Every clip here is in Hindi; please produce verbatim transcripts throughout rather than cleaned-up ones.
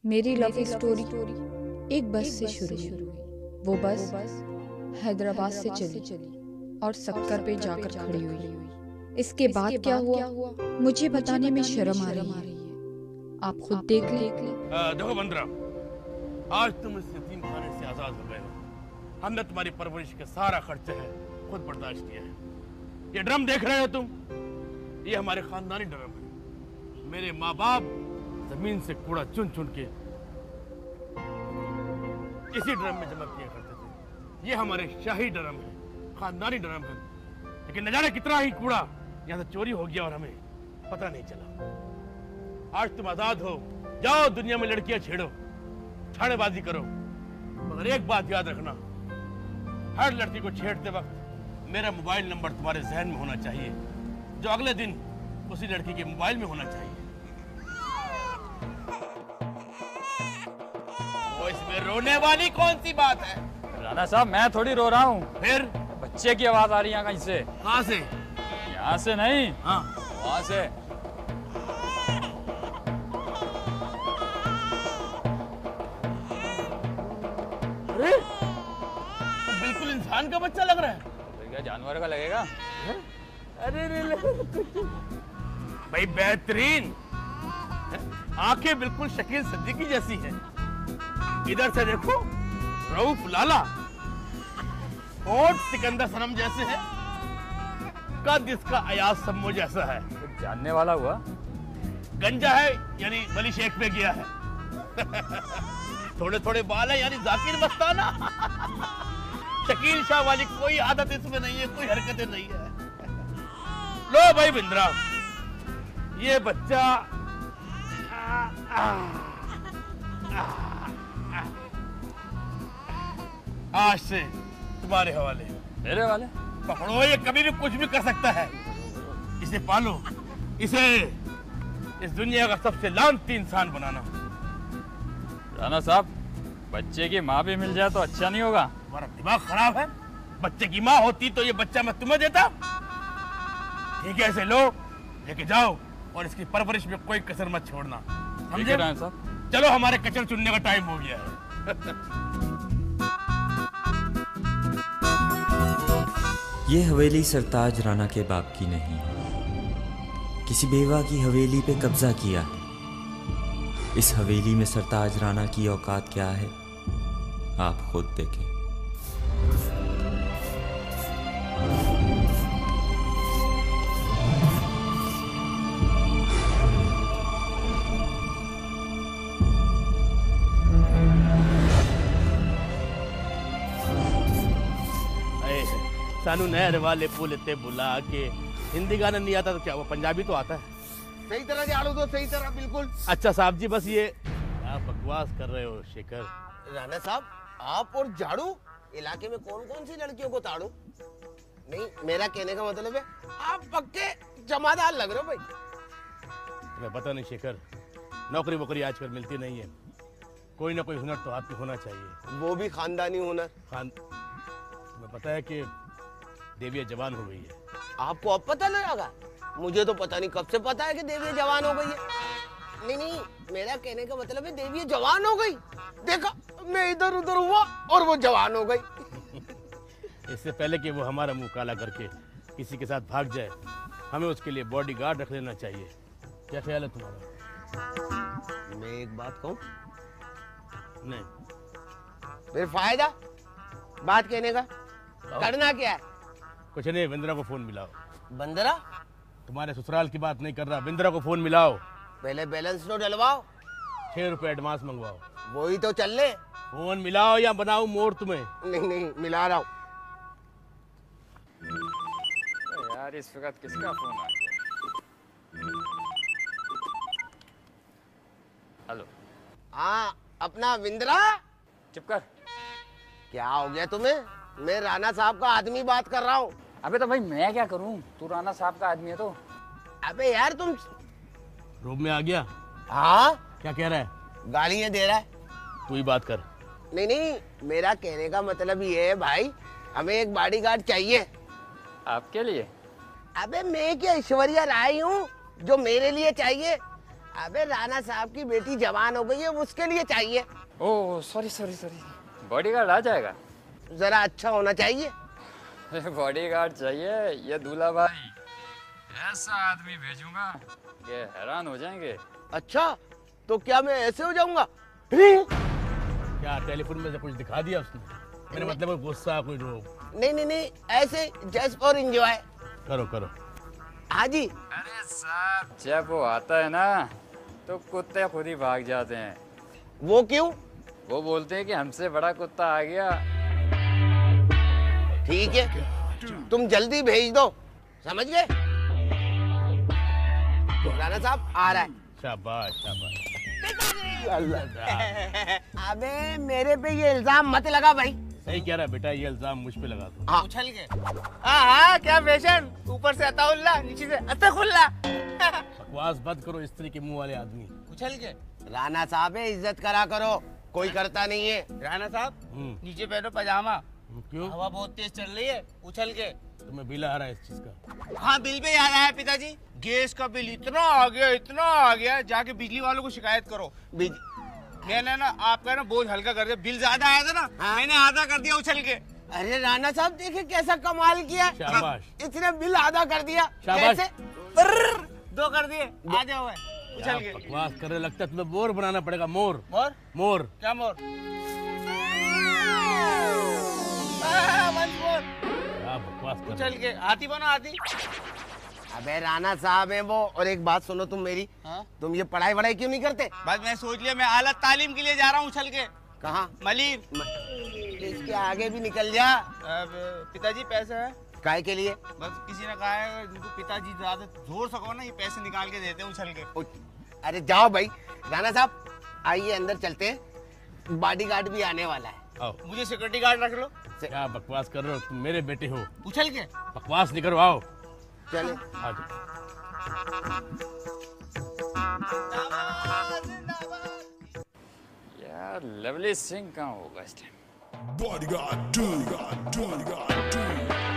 मेरी लव स्टोरी एक बस से शुरू हुई। वो बस हैदराबाद से चली और सक्कर पे जाकर खड़ी हुई। इसके बाद क्या हुआ मुझे बताने में शर्म आ रही है, आप खुद देख लें। देखो बंदरा, आज तुम इस यतीम खाने से आजाद हो गए हो। हमने तुम्हारी परवरिश के सारा खर्चे है खुद बर्दाश्त किया है। ये ड्रम देख रहे हो तुम, ये हमारे खानदानी ड्रम है। मेरे माँ बाप जमीन से कूड़ा चुन चुन के इसी ड्रम में जमा किया करते थे। ये हमारे शाही ड्रम है, खानदानी ड्रम है। लेकिन न जाने कितना ही कूड़ा यहाँ से चोरी हो गया और हमें पता नहीं चला। आज तुम आजाद हो, जाओ दुनिया में लड़कियां छेड़ो, छाड़ेबाजी करो, मगर एक बात याद रखना, हर लड़की को छेड़ते वक्त मेरा मोबाइल नंबर तुम्हारे जहन में होना चाहिए, जो अगले दिन उसी लड़की के मोबाइल में होना चाहिए। वो इसमें रोने वाली कौन सी बात है? राणा साहब, मैं थोड़ी रो रहा हूँ। फिर बच्चे की आवाज आ रही है कहीं से। कहाँ से? यहाँ से नहीं, हाँ वहाँ से। अरे बिल्कुल इंसान का बच्चा लग रहा है। तो क्या जानवर का लगेगा? अरे रे रे। भाई बेहतरीन, आंखें बिल्कुल शकील सिद्दीकी जैसी है। इधर से देखो, रऊफ लाला, होठ सिकंदर सनम जैसे है, कद इसका अयाज सम्मो जैसा है। कुछ जानने वाला हुआ? गंजा है यानी वली शेख पे गया है। थोड़े थोड़े बाल है यानी जाकिर मस्ताना। शकील शाह वाली कोई आदत इसमें नहीं है, कोई हरकतें नहीं है। लो भाई बिंद्रा, ये बच्चा आ, आ, आ, आ, आज से तुम्हारे हवाले। मेरे वाले? पकड़ो, ये कभी भी कुछ भी कर सकता है। इसे पालो, इसे इस दुनिया का सबसे लानती इंसान बनाना। राणा साहब, बच्चे की माँ भी मिल जाए तो अच्छा नहीं होगा? तुम्हारा दिमाग खराब है? बच्चे की माँ होती तो ये बच्चा मैं तुम्हें देता। ठीक है, इसे लो, लेके जाओ और इसकी परवरिश में कोई कसर मत छोड़ना, समझे? राणा साहब, चलो, हमारे कचर चुनने का टाइम हो गया है। ये हवेली सरताज राणा के बाप की नहीं है, किसी बेवा की हवेली पे कब्जा किया है। इस हवेली में सरताज राणा की औकात क्या है, आप खुद देखें। सानू नहर वाले पुल ते बुला के। हिंदी गाना नहीं आता तो क्या वो पंजाबी तो आता है। सही तरह झाड़ू दो, सही तरह, बिल्कुल। अच्छा साहब जी, बस ये आप बकवास कर रहे हो शेखर। राणा साहब, आप और झाड़ू इलाके में कौन कौन सी लड़कियों को ताड़ू? नहीं, मेरा कहने का मतलब है आप पक्के जमादार लग रहे हो भाई। तुम्हें पता नहीं शेखर, नौकरी वोकरी आजकल मिलती नहीं है। कोई ना कोई हुनर तो आपको होना चाहिए, वो भी खानदानी हुनर। खान तुम्हें पता है कि देविया जवान हो गई है। आपको अब पता लगा? मुझे तो पता नहीं कब से पता है कि देवी जवान हो गई है। नहीं नहीं, मेरा कहने का मतलब है देवी जवान हो गई। देखा, मैं इधर उधर हुआ और वो जवान हो गई। इससे पहले कि वो हमारा मुंह काला करके किसी के साथ भाग जाए, हमें उसके लिए बॉडीगार्ड रख लेना चाहिए। क्या ख्याल है तुम्हारा? मैं एक बात कहूं? नहीं। फिर फायदा बात कहने का? करना क्या है? कुछ नहीं, बिंद्रा को फोन मिलाओ। बंदरा? तुम्हारे ससुराल की बात नहीं कर रहा, बिंद्रा को फोन मिलाओ। पहले बैलेंस तो डलवाओ, छह रुपए एडवांस मंगवाओ। वही तो चल ले। फोन मिलाओ या बनाओ मोर तुम्हें। नहीं नहीं, मिला रहा हूँ। यार इस वक्त किसका फोन आ गया? हेलो। हाँ, अपना विंद्रा। चुप कर। क्या हो गया तुम्हें? मैं राणा साहब का आदमी बात कर रहा हूँ। अबे तो भाई मैं क्या करूं, तू राणा साहब का आदमी है तो। अबे यार तुम रूम में आ गया? हाँ। क्या कह रहा है? गालियाँ दे रहा है। तू ही बात कर। नहीं नहीं, मेरा कहने का मतलब ये है भाई, हमें एक बॉडीगार्ड चाहिए। आपके लिए? अबे मैं क्या ऐश्वर्या राय हूँ जो मेरे लिए चाहिए? अबे राणा साहब की बेटी जवान हो गई है, उसके लिए चाहिए। Oh sorry sorry sorry, bodyguard आ जाएगा? जरा अच्छा होना चाहिए। बॉडीगार्ड चाहिए? ये दूल्हा भाई ऐसा आदमी भेजूंगा कि हैरान हो जाएंगे। अच्छा तो क्या मैं ऐसे हो जाऊंगा? क्या टेलीफोन में से कुछ दिखा दिया उसने? मेरे मतलब गुस्सा कोई रोक? नहीं नहीं नहीं, ऐसे जस्ट फॉर एंजॉय। करो करो। हाँ जी। अरे साहब जब वो आता है ना तो कुत्ते खुद ही भाग जाते हैं। वो क्यों? वो बोलते हैं कि हमसे बड़ा कुत्ता आ गया। ठीक है, तुम जल्दी भेज दो, समझ गए? राणा साहब आ रहा है। शाबाश शाबाश। अबे मेरे पे ये इल्जाम मत लगा भाई। सही कह रहा है बेटा, ये इल्जाम मुझ पे लगा दो। हाँ। उछल के। हाँ हाँ क्या फैशन, ऊपर से अताउल्ला नीचे से अतखुल्ला। बकवास बंद करो, स्त्री के मुंह वाले आदमी। उछल के। राणा साहब है, इज्जत करा करो, कोई करता नहीं है। राणा साहब हम्म। नीचे पहनो पजामा, क्यों? हवा बहुत तेज चल रही है, उछल के। तुम्हें बिल आ रहा है इस चीज का? हाँ बिल पे याद आया पिताजी, गैस का बिल इतना आ गया इतना आ गया, जाके बिजली वालों को शिकायत करो। बिज... मैंने ना आपका ना बोझ हल्का कर दिया, बिल ज्यादा आया था ना। हाँ? मैंने आधा कर दिया उछल के। अरे राणा साहब देखे कैसा कमाल किया। शाबाश। इसने बिल आधा कर दिया। शाबाश। कैसे? दो कर दिए, आ जाओ है उछल के। बकवास कर रहे, लगता है तुम्हें मोर बनाना पड़ेगा। मोर मोर? मोर क्या मोर? हाँ, वंश मोर। क्या बकवास कर उछल रहे? के हाथी बनो हाथी। अबे राणा साहब है वो। और एक बात सुनो तुम मेरी, हाँ? तुम ये पढ़ाई वढ़ाई क्यों नहीं करते? बस मैं सोच लिया मैं आला तालीम के लिए जा रहा हूँ उछल के। कहाँ? मलिर। इसके आगे भी निकल जा। अब पिताजी पैसे है? काय के लिए? बस किसी ने कहा है इनको पिताजी ज्यादा जोर सको ना, ये पैसे निकाल के देते हैं उछल के। उठ। अरे जाओ भाई। राणा साहब आइए अंदर चलते हैं, बॉडीगार्ड भी आने वाला है। आओ। मुझे सिक्योरिटी गार्ड रख लो। क्या बकवास कर रहे हो, तुम मेरे बेटे हो। उछल के। बकवास नहीं करो, आओ। चले। आ जाओ। यार लवली सिंह कहाँ होगा इस time? Bodyguard two, bodyguard two.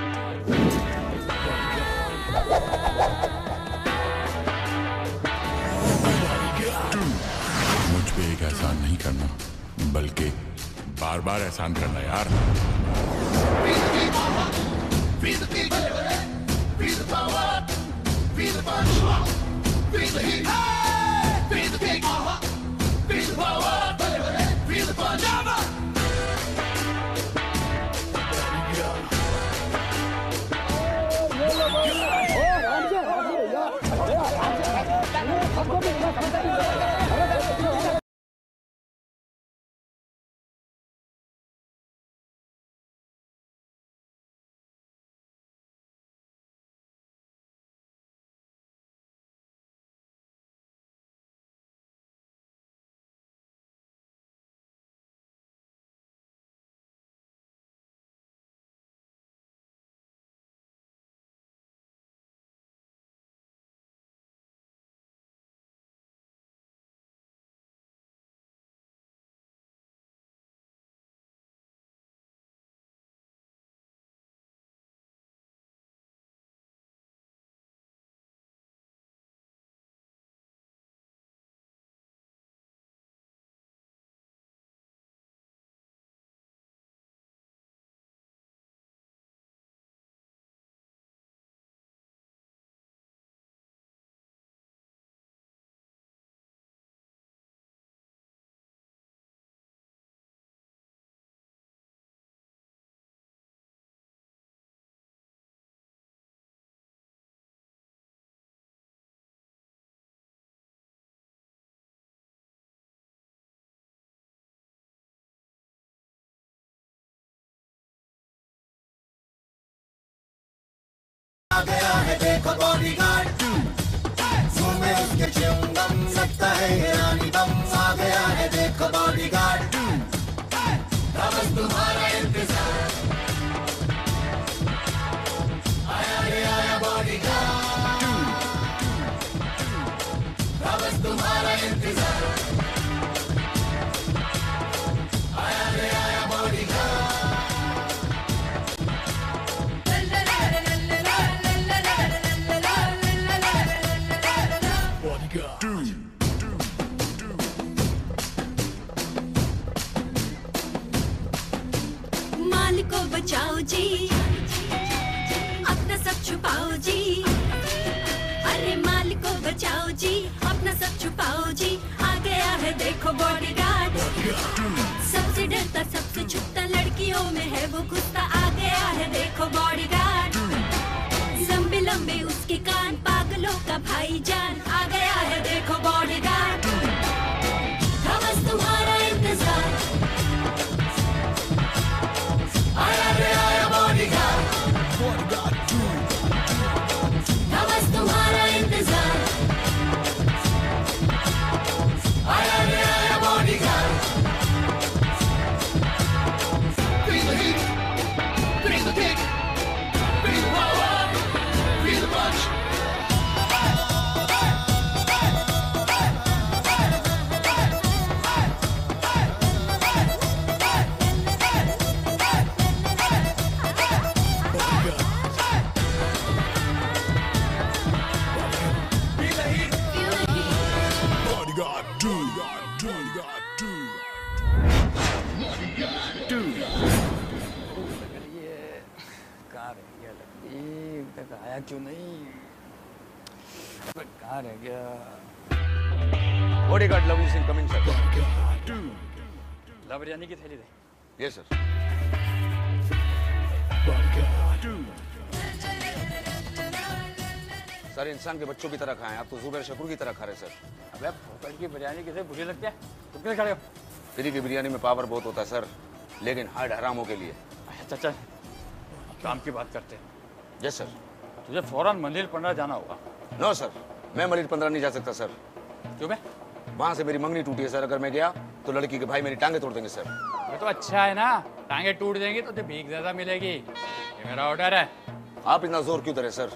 मुझ पे एक एहसान नहीं करना, बल्कि बार बार एहसान करना यार। आ गया है देखो बॉडीगार्ड टू, मुंह में उसके च्युइंगम लगता है ये रानी बम। आ गया है देखो बॉडीगार्ड टू, बस तुम्हारा इंतजार। आया रे आया बॉडीगार्ड टू, बस तुम्हारा इंतजार। आया रे आया बॉडीगार्ड। Two, bodyguard. सबसे डरता सबसे छुपता लड़कियों में है वो घुसता, आ गया है देखो बॉडीगार्ड। लंबे लंबे उसके कान, पागलों का भाईजान, आ गया है देखो बॉडीगार्ड। था बस तुम्हारा इंतजार, आया रे आया बॉडीगार्ड। था बस तुम्हारा इंतजार, आया रे आया bodyguard. Feel the heat, feel the kick, feel the power, feel the punch. आया क्यों नहीं? कहाँ रह गया? Bodyguard lovely Singh coming sir. ला बिरयानी की थैली दे। Yes sir. सर इंसान के बच्चों की तरह खाएं, आप तो जुबैर शकूर की तरह खा रहे सर। अबे फोकट की बिरयानी किसे बुरी लगती है? तुम क्यों खड़े हो? फ्री की बिरयानी में पावर बहुत होता है सर, लेकिन हार्ड हरामों के लिए। अच्छा चल काम की बात करते हैं। Yes sir. तुझे फौरन मंदिर पंद्रह जाना होगा। नो सर, मैं मलिर पंद्रह नहीं जा सकता सर। क्यों बे? वहाँ से मेरी मंगनी टूटी है सर, अगर मैं गया तो लड़की के भाई मेरी टांगे तोड़ देंगे सर। ये तो अच्छा है ना, टांगे टूट जाएंगी तो तुझे भीख ज्यादा मिलेगी। ये मेरा ऑर्डर है। आप इतना जोर क्यों दे रहे सर?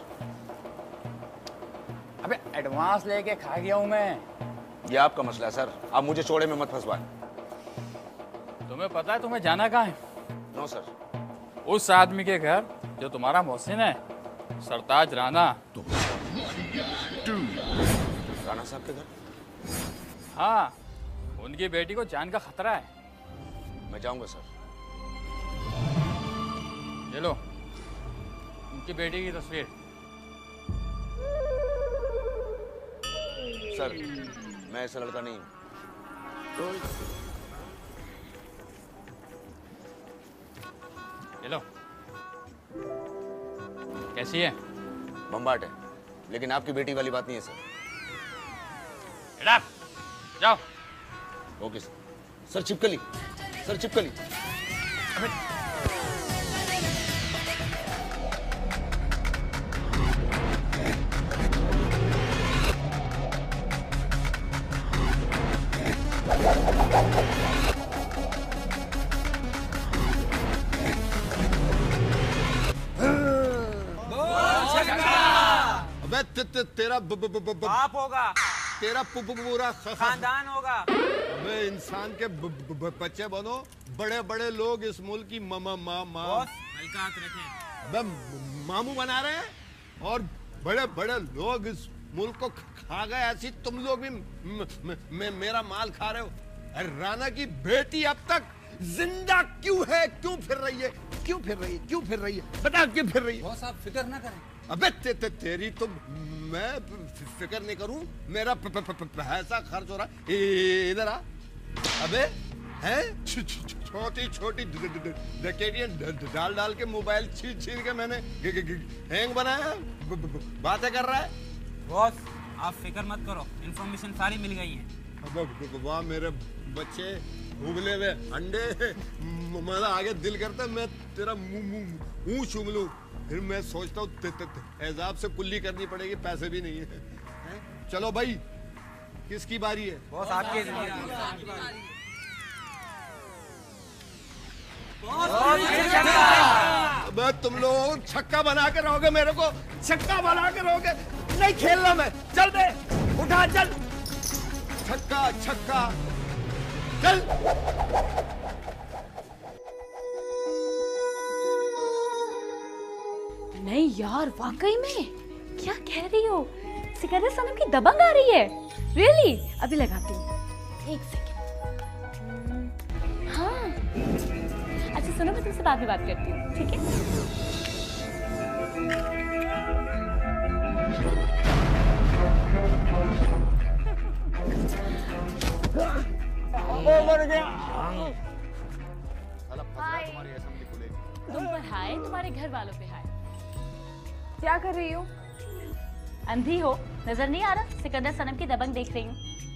अबे एडवांस लेके खा गया हूँ मैं। ये आपका मसला है सर, आप मुझे चौड़े में मत फंसवाएं। तुम्हें पता है तुम्हें जाना कहाँ है? No sir. उस आदमी के घर जो तुम्हारा मोहसिन है, सरताज राणा। राणा साहब के घर? हाँ, उनकी बेटी को जान का खतरा है। मैं जाऊंगा सर। ये लो उनकी बेटी की तस्वीर। सर मैं ऐसा लड़का नहीं हूं। ये लो। कैसी है? बम्बाट है, लेकिन आपकी बेटी वाली बात नहीं है सर। जाओ। Okay sir. सर चिपकली, सर चिपकली। अबे अबे तेरा बाप होगा, तेरा पूरा खानदान होगा। अबे इंसान के बच्चे बनो, बड़े बड़े लोग इस मुल्क की मामा मामा हल्का हाथ रखें। अबे मामू बना रहे हैं और बड़े बड़े लोग इस मुल्क को खा गए, ऐसी तुम लोग भी म, म, म, मेरा माल खा रहे हो। अरे राणा की बेटी अब तक जिंदा क्यों है? क्यों फिर रही है? क्यों फिर रही है? क्यों फिर रही है? बता क्यों फिर रही है? बॉस आप फिक्र ना करें। अबे ते, ते, तेरी तो मैं फिक्र नहीं करूं, मेरा पैसा खर्च हो रहा है। इधर आ। अबे हैं छोटी छोटी डकैतियां डाल डाल के मोबाइल छीन छीन के मैंने हैंग बनाया, बातें कर रहा है। बॉस आप फिक्र मत करो, इन्फॉर्मेशन सारी मिल गई है। अब वाह मेरे बच्चे उबले हुए अंडे, मेरा आगे दिल करता है मैं तेरा मुंह चूम लूं, फिर मैं सोचता हूँ एजाब से कुल्ली करनी पड़ेगी, पैसे भी नहीं है, है? चलो भाई किसकी बारी है? बॉस आपकी। अब तुम लोग छक्का बना के रहोगे, मेरे को छक्का बना के रहोगे, नहीं खेलना मैं। चल बे उठा, चल छक्का छक्का चल। नहीं यार वाकई में क्या कह रही हो? सिकंदर सनम की दबंग आ रही है। रियली? अभी लगाती हूँ एक सेकंड। हाँ अच्छा सुनो, मैं तुमसे बाद में बात करती हूँ, ठीक है? पड़ गया। तुम्हारी असेंबली खुलेगी। तुम पर हाय, तुम्हारे घर वालों पे हाय। क्या कर रही हो? अंधी हो, नजर नहीं आ रहा? सिकंदर सनम की दबंग देख रही हूँ।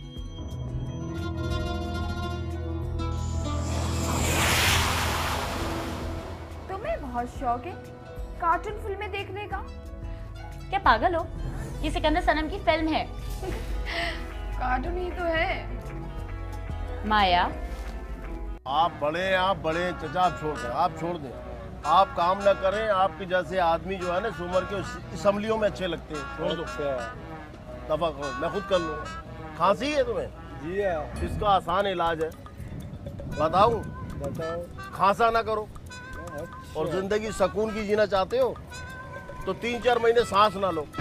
तुम्हें बहुत शौक है कार्टून फिल्में देखने का? क्या पागल हो? ये सिकंदर सनम की फिल्म है। कार्टून ही तो है। माया, आप बड़े आप बड़े चचा, आप छोड़ दें, आप छोड़ दें। आप काम ना करें, आपके जैसे आदमी जो है ना इस उम्र के असम्बलियों में अच्छे लगते हैं। छोड़ दो, दफा करो, मैं खुद कर लूँगा। खांसी है तुम्हें? जी हाँ। इसका आसान इलाज है, बताऊँ? बताओ। खांसा ना करो। अच्छा। और जिंदगी सुकून की जीना चाहते हो तो तीन चार महीने सांस ना लो।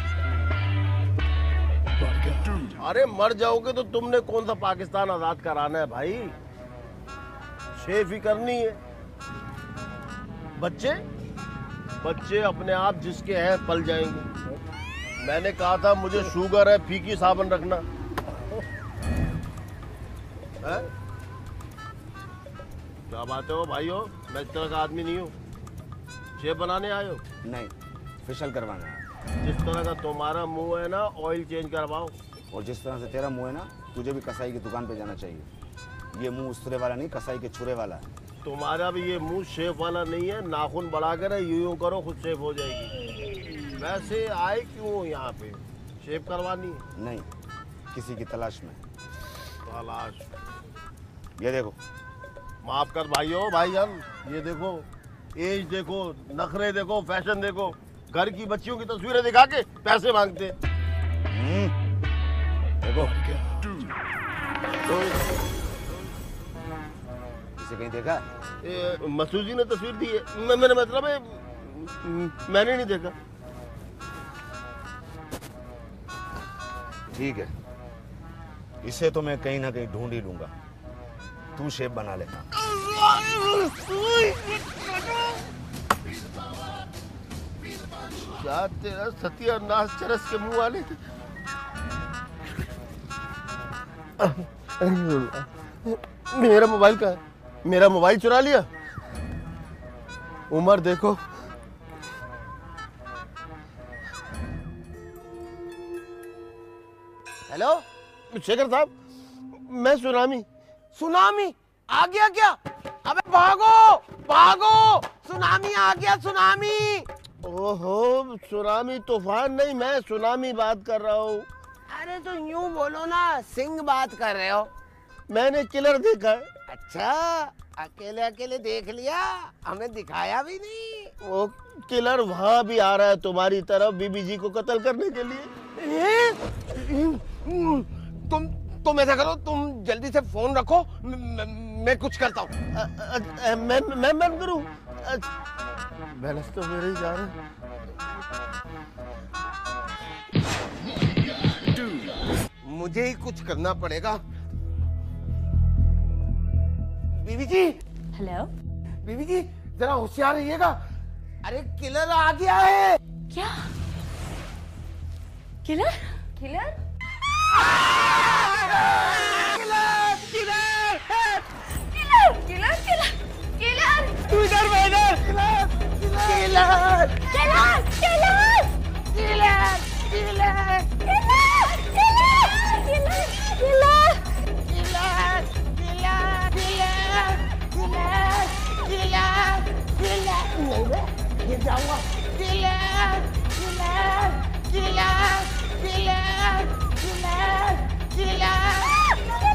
अरे मर जाओगे तो तुमने कौन सा पाकिस्तान आजाद कराना है भाई? शेफ ही करनी है। बच्चे बच्चे अपने आप जिसके हैं पल जाएंगे। मैंने कहा था मुझे शुगर है, फीकी साबुन रखना है? क्या बात है हो भाइयों, मैं इस तरह का आदमी नहीं हूँ। शेफ बनाने आए हो? नहीं, फेशियल करवाना है। जिस तरह का तुम्हारा मुंह है ना, ऑयल चेंज करवाओ। और जिस तरह से तेरा मुंह है ना, तुझे भी कसाई की दुकान पे जाना चाहिए। ये मुंह उस्तरे वाला नहीं, कसाई के छुरे वाला है। तुम्हारा भी ये मुंह शेफ वाला नहीं है। नाखून बढ़ा कर यूं यूं करो, खुद शेफ हो जाएगी। वैसे आए क्यों यहाँ पे? शेफ करवानी है? नहीं, किसी की तलाश में। तलाश? ये देखो। माफ कर भाइयों, भाईजान, ये देखो, एज देखो, नखरे देखो, फैशन देखो। घर की बच्चियों की तस्वीरें दिखा के पैसे मांगते। देखो, इसे कहीं देखा? मसूद जी ने तस्वीर दी है। मेरा मतलब है मैंने नहीं देखा। ठीक है, इसे तो मैं कहीं ना कहीं ढूंढ ही लूंगा। तू शेफ बना ले। क्या तेरा सत्यानाश चरस के मुंह वाले। मेरा मोबाइल का है? मेरा मोबाइल चुरा लिया? उम्र देखो। हेलो शेखर साहब, मैं सुनामी। सुनामी आ गया क्या? अबे भागो भागो, सुनामी आ गया, सुनामी। ओहो, सुनामी तूफान नहीं, मैं सुनामी बात कर रहा हूँ। अरे तो यूं बोलो ना, सिंह बात कर रहे हो। मैंने किलर देखा। अच्छा, अकेले अकेले देख लिया, हमें दिखाया भी नहीं। वो किलर वहाँ भी आ रहा है तुम्हारी तरफ, बीबी जी को कत्ल करने के लिए। तुम तुम ऐसा करो, तुम जल्दी से फोन रखो, मैं कुछ करता हूँ। मैं मैं बंद करूँ? बैलेंस तो मेरे ही जा रहा है। मुझे ही कुछ करना पड़ेगा। बीबी जी। हेलो बीबी जी, जरा होशियार रहिएगा। अरे किलर आ गया है। क्या? Killer? Killer? Killer killer killer killer killer killer तू इधर इधर killer killer killer killer killer killer गिर जाऊंगा। Killer killer killer killer killer killer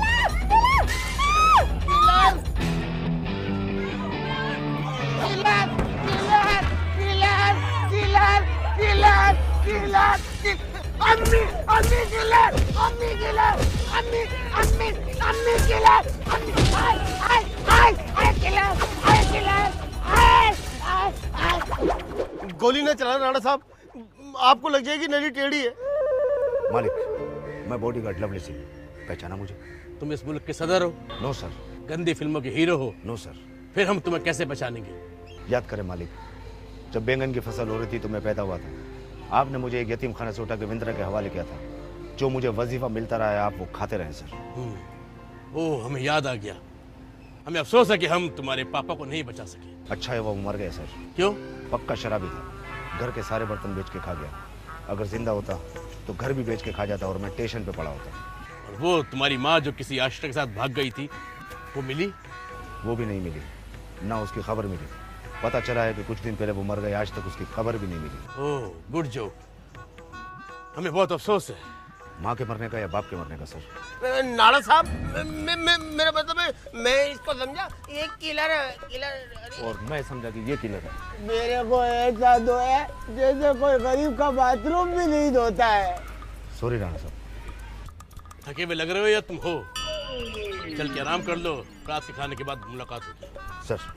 killer अम्मी अम्मी किलर अम्मी किलर अम्मी अम्मी अम्मी किलर अम्मी आय आय आय आय किलर आय किलर आय आय आय। गोली न चलाना राणा साहब, आपको लग जाएगी, नली टेढ़ी है। मालिक, मैं बॉडीगार्ड लवली सिंह, पहचाना मुझे? तुम इस मुल्क के सदर हो? No sir. गंदी फिल्मों के हीरो हो? No sir. फिर हम तुम्हें कैसे पहचानेंगे? याद करें मालिक, जब बैंगन की फसल हो रही थी तो मैं पैदा हुआ था। आपने मुझे एक यतीम खाना से उठा के विंद्रा के हवाले किया था। जो मुझे वजीफा मिलता रहा है आप वो खाते रहे सर। ओह, हमें याद आ गया। हमें अफसोस है कि हम तुम्हारे पापा को नहीं बचा सके। अच्छा है वो मर गए सर। क्यों? पक्का शराबी था, घर के सारे बर्तन बेच के खा गया। अगर जिंदा होता तो घर भी बेच के खा जाता और मैं स्टेशन पे पड़ा होता। और वो तुम्हारी माँ जो किसी आश्रय के साथ भाग गई थी, वो मिली? वो भी नहीं मिली, ना उसकी खबर मिली। पता चला है कि कुछ दिन पहले वो मर गए, आज तक उसकी खबर भी नहीं मिली। ओह, गुड जोक। हमें बहुत अफसोस है। माँ के मरने का या बाप के मरने का सर? नाड़ा साहब, मैं मैं मेरा मतलब है, मैं इसको समझा ये किलर किलर और मैं समझा कि ये किलर है। मेरे को ऐसा दो है जैसे कोई गरीब का बाथरूम भी नहीं धोता है। सॉरी राणा साहब। थके हुए लग रहे हो या तुम हो? चल के आराम कर लो, रात के खाने के बाद मुलाकात होगी। सर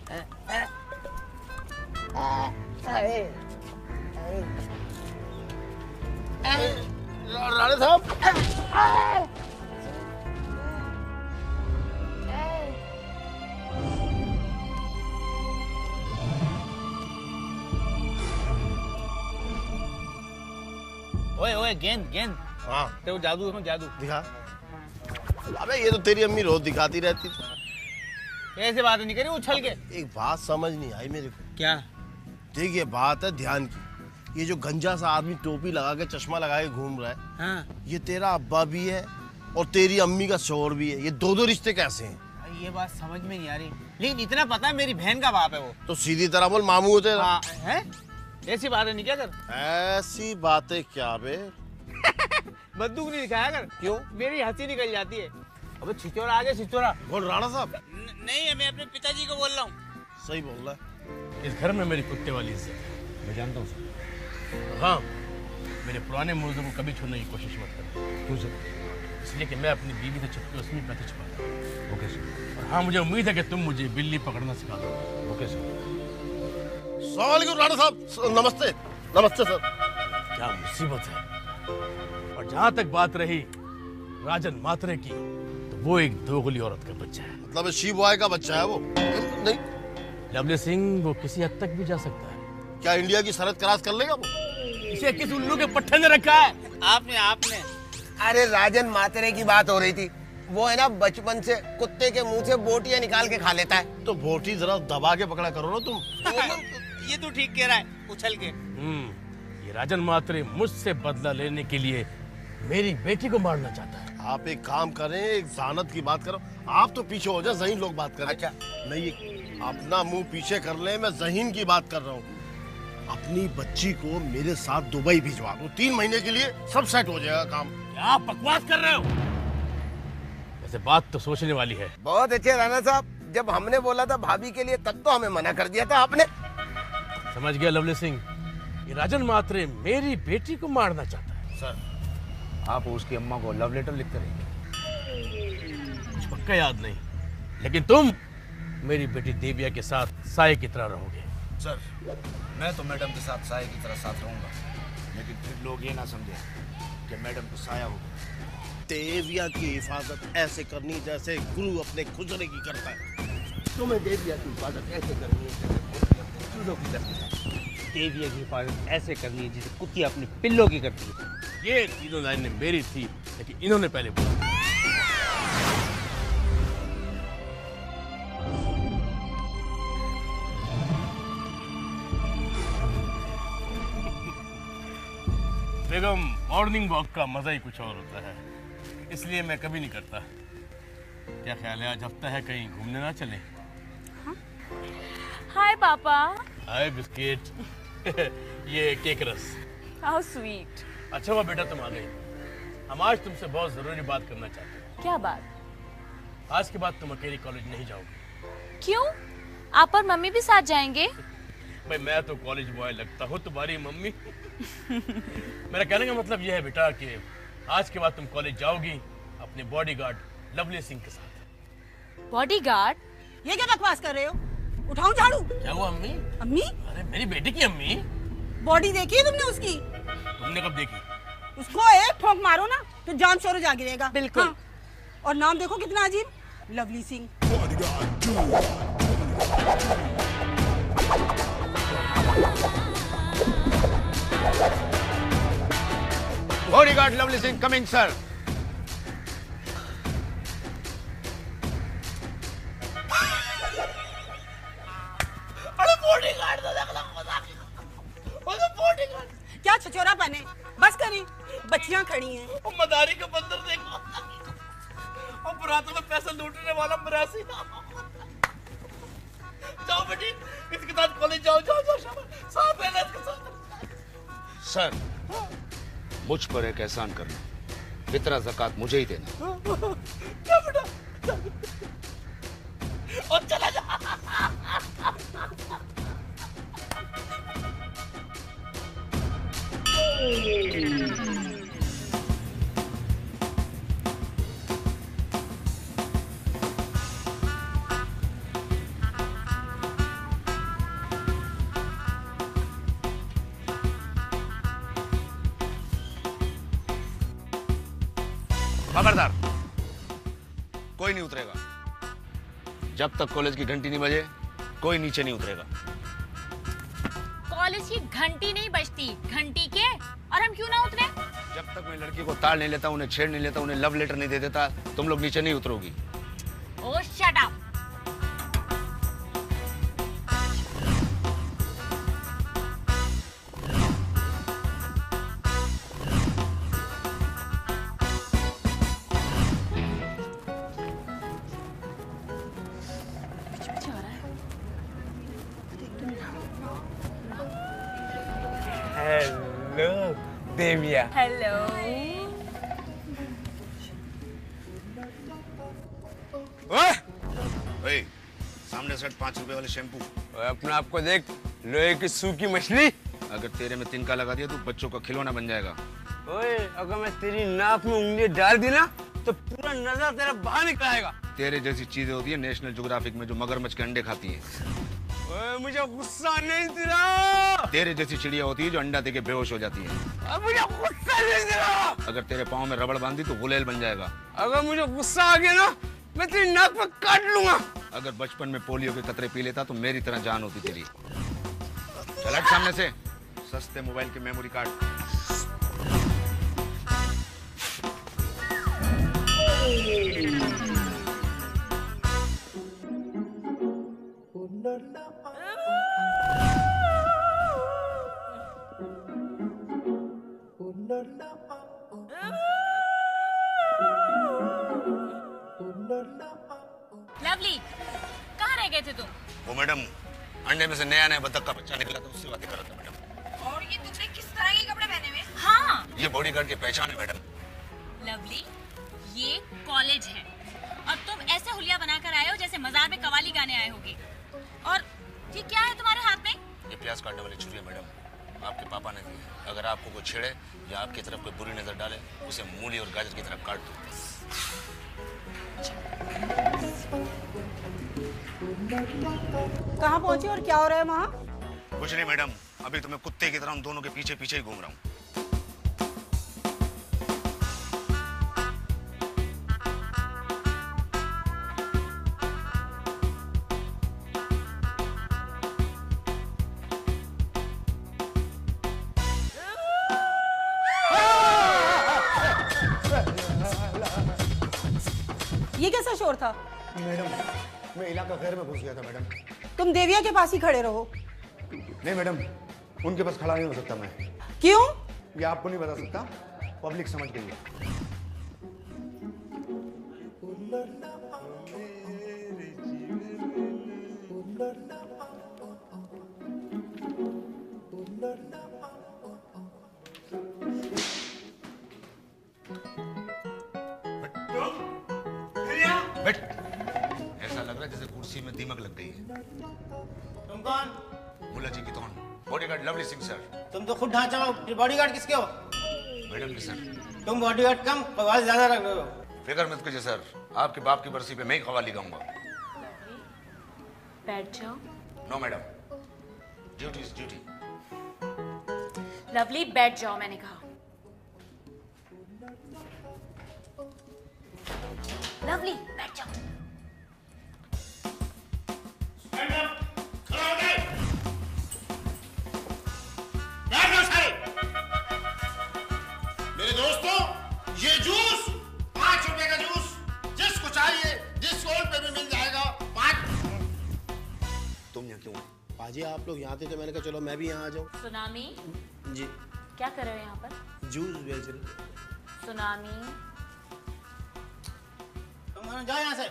राणा साहब, ओए ओए गेंद गेंद। हाँ तो जादू देखो, जादू दिखा। अबे ये तो तेरी अम्मी रोज दिखाती रहती थी। कैसे बात नहीं करी उछल के? एक बात समझ नहीं आई मेरे को। क्या? देख ये बात है ध्यान की, ये जो गंजा सा आदमी टोपी लगा के चश्मा लगा के घूम रहा है, हाँ। ये तेरा अब्बा भी है और तेरी अम्मी का शोहर भी है। ये दो दो रिश्ते कैसे हैं? ये बात समझ में नहीं आ रही, लेकिन इतना पता है मेरी बहन का बाप है वो। तो सीधी तरह बोल मामू होते हाँ, है? ऐसी बातें नहीं क्या कर? ऐसी बातें क्या बे? बंदूक नहीं दिखाया कर। क्यों? मेरी हंसी निकल जाती है। अबे छिचोरा आ गया, छिचोरा। बोल राणा साहब। नहीं है, मैं अपने पिताजी को बोल रहा हूँ। सही बोल रहा है। इस घर में मेरी कुत्ते वाली इज्जत है। मैं जानता हूँ सर। हाँ, मेरे पुराने मुर्दों को कभी छूने की कोशिश मत करना। क्यों सर? इसलिए कि मैं अपनी बीवी से छुपके उसमें पैसे छुपाता हूँ। Okay sir. और हाँ, मुझे उम्मीद है कि तुम मुझे बिल्ली पकड़ना सिखा दो। Okay sir. सलाम राणा साहब। नमस्ते। नमस्ते सर। क्या मुसीबत है। और जहाँ तक बात रही राजन मात्रे की, तो वो एक दोगली औरत का बच्चा है। मतलब शिव बॉय का बच्चा है वो? नहीं। लवली सिंह वो किसी हद तक भी जा सकता है। क्या इंडिया की सरहद क्रॉस कर लेगा वो? इसे किस उल्लू के पट्टे ने रखा है? आपने आपने अरे राजन मात्रे की बात हो रही थी। वो है ना बचपन से कुत्ते के मुंह से बोटियां निकाल के खा लेता है। तो बोटी जरा दबा के पकड़ा करो ना तुम। ये तो ठीक कह रहा है, उछल के। हम्म, ये राजन मात्रे मुझसे बदला लेने के लिए मेरी बेटी को मारना चाहता है। आप एक काम करें, एक जानत की बात करो। आप तो पीछे हो जाए, जहीन लोग बात करें। अच्छा। नहीं, अपना मुंह पीछे कर ले, मैं जहीन की बात कर रहा हूँ। अपनी बच्ची को मेरे साथ दुबई भिजवा दो, तीन महीने के लिए सब सेट हो जाएगा काम। क्या बकवास कर रहे हो? वैसे बात तो सोचने वाली है। बहुत अच्छे राणा साहब, जब हमने बोला था भाभी के लिए तब तो हमें मना कर दिया था आपने। समझ गया लवली सिंह, ये राजन मात्रे मेरी बेटी को मारना चाहता है। सर, आप उसकी अम्मा को लव लेटर लिख करेंगे? कुछ पक्का याद नहीं, लेकिन तुम मेरी बेटी देविया के साथ साये की तरह रहोगे। सर, मैं तो मैडम के साथ साये की तरह साथ रहूंगा, लेकिन फिर लोग ये ना समझे कि मैडम को साया होगा। देविया की हिफाजत ऐसे करनी जैसे गुरु अपने खुजरे की करता है। तुम्हें देविया की हिफाजत ऐसे करनी है देविया की हिफाजत ऐसे करनी है जैसे कुत्ती अपने पिल्लों की करती है। ये तीनों लाइनें मेरी थी, लेकिन इन्होंने पहले बोला। बेगम, मॉर्निंग वॉक का मजा ही कुछ और होता है, इसलिए मैं कभी नहीं करता। क्या ख्याल है, आज हफ्ता है, कहीं घूमने ना चले? हाय पापा। Hi biscuit. ये केक रस। How sweet. अच्छा हुआ बेटा तुम आ गई। हम आज तुमसे बहुत जरूरी बात करना चाहते हैं। क्या बात? आज के बाद तुम अकेली कॉलेज नहीं जाओगे। क्यों? आप और मम्मी भी साथ जाएंगे? भाई मैं तो कॉलेज बॉय लगता हूँ, तुम्हारी मम्मी। मेरा कहने का मतलब यह है बेटा कि आज के बाद तुम कॉलेज जाओगी अपने बॉडीगार्ड लवली सिंह के साथ। बॉडीगार्ड? ये क्या बकवास कर रहे हो? उठाऊं झाड़ू? क्या हुआ अम्मी? अम्मी? अरे मेरी बेटी की अम्मी। बॉडी देखी है तुमने उसकी? तुमने कब देखी? उसको एक ठोक मारो ना तो जान शोर जा गिरेगा। बिल्कुल। हाँ। और नाम देखो कितना अजीब, lovely Singh. Bodyguard lovely Singh coming sir. बच्चियां खड़ी हैं। और मदारी का बंदर देखो और बरातों में पैसा लूटने वाला मरासी। जाओ बेटी इसके साथ कॉलेज जाओ जाओ जाओ शाबाश साथ रहना इसके साथ। सर मुझ पर एक एहसान करना, इतना ज़कात मुझे ही देना। क्या बेटा और चला जा। खबरदार, कोई नहीं उतरेगा जब तक कॉलेज की घंटी नहीं बजे। कोई नीचे नहीं उतरेगा। कॉलेज की घंटी नहीं बजती, घंटी के। और हम क्यों ना उतरे? जब तक मैं लड़की को ताड़ नहीं लेता, उन्हें छेड़ नहीं लेता, उन्हें लव लेटर नहीं दे देता, तुम लोग नीचे नहीं उतरोगी। Oh shut up. Hello Devia. Hello. ओए, सामने सेट पाँच रुपए वाले शैम्पू। अपने आप को देख, लोहे की सूखी मछली। अगर तेरे में तिनका लगा दिया तो बच्चों का खिलौना बन जाएगा। ओए, अगर मैं तेरी नाक में उंगली डाल दी ना तो पूरा नजर तेरा बाहर निकल आएगा। तेरे जैसी चीजें होती है नेशनल ज्योग्राफिक में जो मगरमच्छ के अंडे खाती हैं। ओए, मुझे गुस्सा नहीं दिला। तेरे जैसी चिड़िया होती है जो अंडा देके बेहोश हो जाती है। अब मुझे गुस्सा नहीं दिला। अगर तेरे पाँव में रबड़ बांधी तो गुलेल बन जाएगा। अगर मुझे गुस्सा आ गया ना मैं तेरी नाक पर काट लूंगा। अगर बचपन में पोलियो के कतरे पी लेता तो मेरी तरह जान होती तेरी। चल हट सामने से, सस्ते मोबाइल के मेमोरी कार्ड। लवली, कहाँ रह गए थे तुम? वो मैडम, अंडे में से नया नया बतख का बच्चा निकला था, उससे बातें कर रहा था मैडम। और ये तुमने किस तरह के कपड़े पहने हुए? हाँ। ये बॉडीगार्ड की पहचान है मैडम। लवली, ये कॉलेज है और तुम ऐसे हुलिया बनाकर आए हो जैसे मजार में कवाली गाने आए होगे। और ये क्या है तुम्हारे हाथ में? ये प्याज काटने वाली छुरी है मैडम, आपके पापा ने दी है। अगर आपको कोई छेड़े या आपकी तरफ कोई बुरी नजर डाले, उसे मूली और गाजर की तरफ काट दो। कहाँ पहुंचे और क्या हो रहा है वहाँ? कुछ नहीं मैडम, अभी तो मैं कुत्ते की तरह उन दोनों के पीछे पीछे ही घूम रहा हूँ। ये कैसा शोर था? मैडम, मैं इलाका खैर में घुस गया था मैडम। तुम देविया के पास ही खड़े रहो। नहीं मैडम, उनके पास खड़ा नहीं हो सकता मैं। क्यों? ये आपको नहीं बता सकता, पब्लिक समझ गई है। बैठ। ऐसा लग रहा है जैसे कुर्सी में दीमक लग गई है। तुम कौन? मुल्ला जी की तौन, बॉडीगार्ड लवली सिंह सर। तुम तो खुद ढांचा हो, बॉडीगार्ड किसके हो? मैडम की सर। तुम बॉडीगार्ड कम, आवाज ज्यादा रख रहे हो। फिक्र मत कीजिए सर, आपके बाप की बरसी पे मैं ही कव्वाली गाऊंगा। बैठ जाओ। No madam, duty is duty. Lovely, बैठ जाओ, मैंने कहा। लवली, बैठ जाओ। मेरे दोस्तों, ये जूस पांच रुपए का जूस, जिसको चाहिए डिस्काउंट पे भी मिल जाएगा। पांच। तुम यहाँ क्यों? पाजी आप लोग यहाँ थे तो मैंने कहा चलो मैं भी यहाँ आ जाऊँ। सुनामी जी। क्या कर रहे हो यहाँ पर? जूस बेच रही। सुनामी तुम जाओ यहाँ से।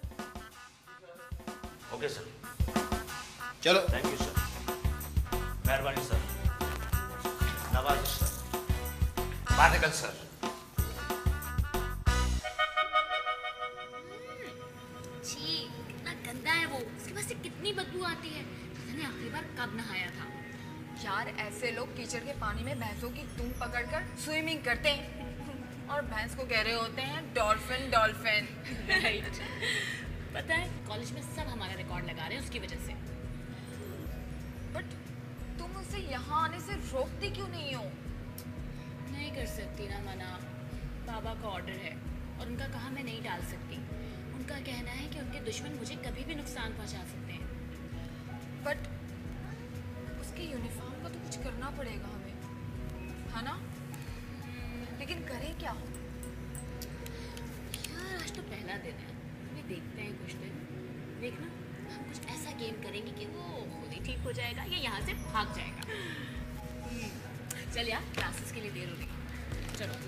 ओके सर, चलो। थैंक यू सर, मेहरबानी सर, नवाजिश सर, बातें सर। छी, कितना गंदा है वो। उसके पास से कितनी बदबू आती है। मैंने आखिरी बार कब नहाया था? यार ऐसे लोग कीचड़ के पानी में भैंसों की दूम पकड़कर स्विमिंग करते हैं और भैंस को कह रहे होते हैं डॉल्फिन डॉल्फिन। राइट। पता है कॉलेज में सब हमारा रिकॉर्ड लगा रहे हैं उसकी वजह से। बट तुम उसे यहाँ आने से रोकती क्यों नहीं हो? नहीं कर सकती ना मना, बाबा का ऑर्डर है और उनका कहा मैं नहीं डाल सकती। उनका कहना है कि उनके दुश्मन मुझे कभी भी नुकसान पहुंचा सकते हैं। बट उसके यूनिफॉर्म का तो कुछ करना पड़ेगा हमें, है ना? लेकिन करें क्या? यार आज तो पहला दिन है, अभी देखते हैं कुछ दिन। देखना हम कुछ ऐसा गेम करेंगे कि वो खुद ही ठीक हो जाएगा या यहाँ से भाग जाएगा। चल यार क्लासेस के लिए देर हो गई, चलो।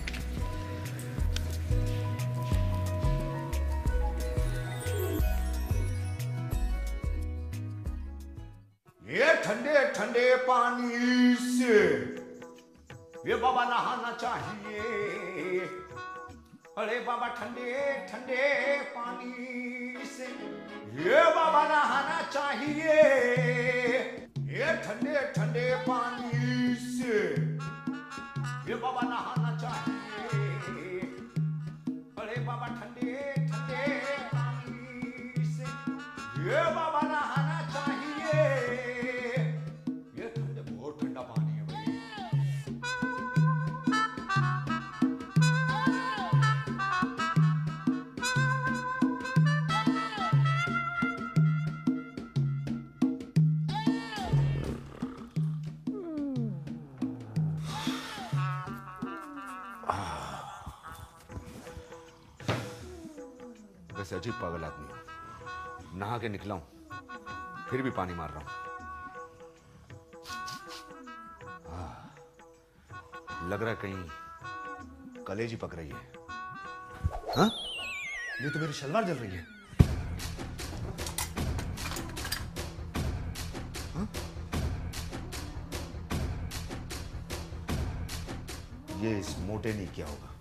ये ठंडे ठंडे पानी से ये बाबा नहाना चाहिए। अरे बाबा ठंडे ठंडे पानी से ये बाबा नहाना चाहिए। ये ठंडे ठंडे पानी से ये बाबा नहाना चाहिए। अरे बाबा ठंडे ठंडे पानी से ये बाबा नहाना चाहिए। ये ठंडे बहुत ठंडा पानी है भाई। वैसे अजीब पागल आदमी हूं, नहा के निकला हूं फिर भी पानी मार रहा हूं। लग रहा है कहीं कलेजी पक रही है। हाँ? ये तो मेरी शलवार जल रही है। हाँ? ये इस मोटे ने किया होगा।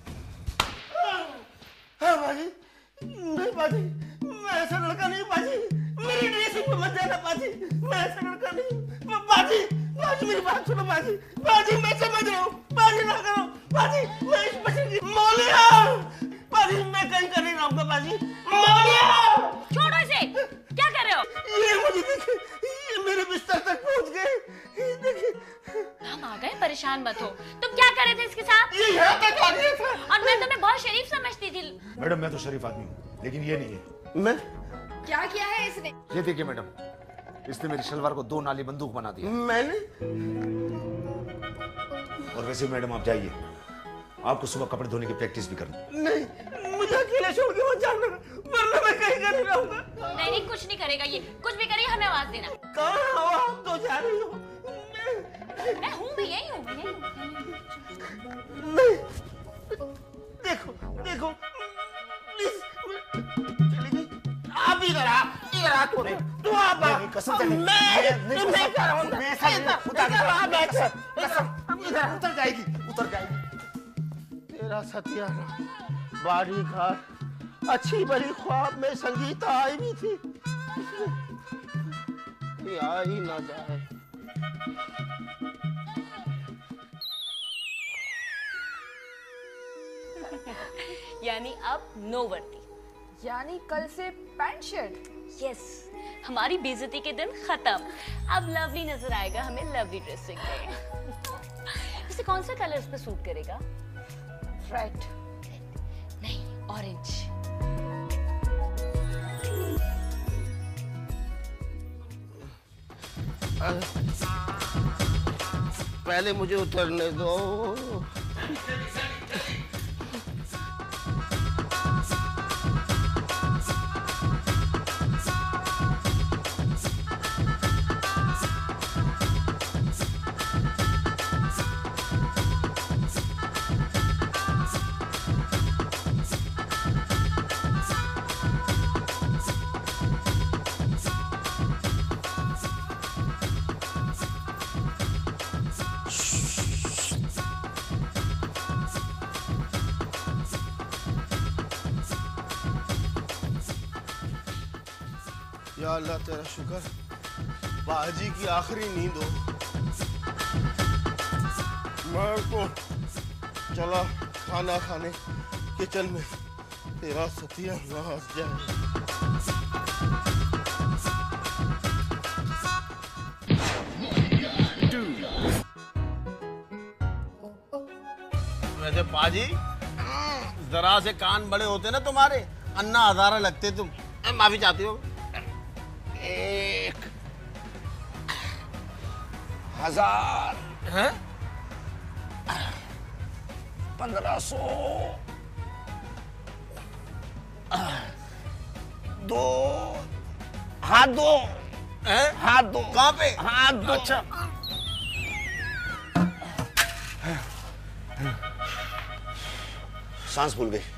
हाँ बाजी, नहीं बाजी, मैं ऐसा लड़का नहीं बाजी। मेरी ड्रेसिंग पे मत जाना बाजी, मैं ऐसा लड़का नहीं। बाजी, बाजी मेरी बात सुनो बाजी। बाजी मैं समझ रहा हूँ, बाजी ना करो बाजी। मैं इस बच्चे की मौलिया बाजी, मैं कहीं कर नहीं रहूँगा बाजी। मौलिया छोड़ो इसे, क्या कर रहे हो? ये मुझे देखिए, ये मेरे बिस्तर तक पहुँच गए। ये देखिए हम आ गए, परेशान मत हो। तुम क्या कर रहे थे इसके साथ? ये यहाँ तक आ गया था और मैं तुम्हें बहुत शरीफ समझती थी। मैडम मैं तो शरीफ आदमी हूँ, लेकिन ये नहीं है। मैं क्या किया है इसने? ये देखिए मैडम, इसने मेरी शलवार को दो नाली बंदूक बना दिया। मैंने? और वैसे मैडम आप जाइए, आपको सुबह कपड़े धोने की प्रैक्टिस भी करनी। नहीं, मुझे अकेले छोड़ के मत जाना, वरना मैं कहीं कर नहीं रहूंगा। नहीं नहीं, कुछ नहीं करेगा ये, कुछ भी करिए हमें आवाज देना। कहाँ हो आप? तो जा रही हो? मैं हूँ भी, यही हूँ, यही हूँ। नहीं, देखो देखो प्लीज, चली गई। आप इधर आ, इधर आ तू, तू आ बा। कसम से नहीं, मैं मैं कर रहा हूँ, मैं ऐसा नहीं, उतार इधर आ बैठ। कसम, इधर उतर जाएगी, उतर जाएगी। तेरा सत्यानाश, बाड़ी घाट, अच्छी बड़ी ख्वाब में संगीता आई भी थी, ये आ ही ना जाए। यानी अब नो वर्दी, यानी कल से पैंट शर्ट। यस, हमारी बेइज्जती के दिन खत्म। अब लवली नजर आएगा हमें लवली ड्रेसिंग में। इसे कौन सा कलर इस पे सूट करेगा? रेड नहीं, ऑरेंज। पहले मुझे उतरने दो। या अल्लाह तेरा शुक्र, बाजी की आखिरी नींद हो। मैं को चला खाना खाने किचन में, तेरा सत्यानाश जाए। वैसे पाजी, जरा से कान बड़े होते ना तुम्हारे, अन्ना हजारा लगते तुम। माफी चाहती हो? एक हजार है, पंद्रह सौ, दो, हाथ दो, हाथ दो। कहाँ पे? हाथ दो। अच्छा, सांस भूल गई।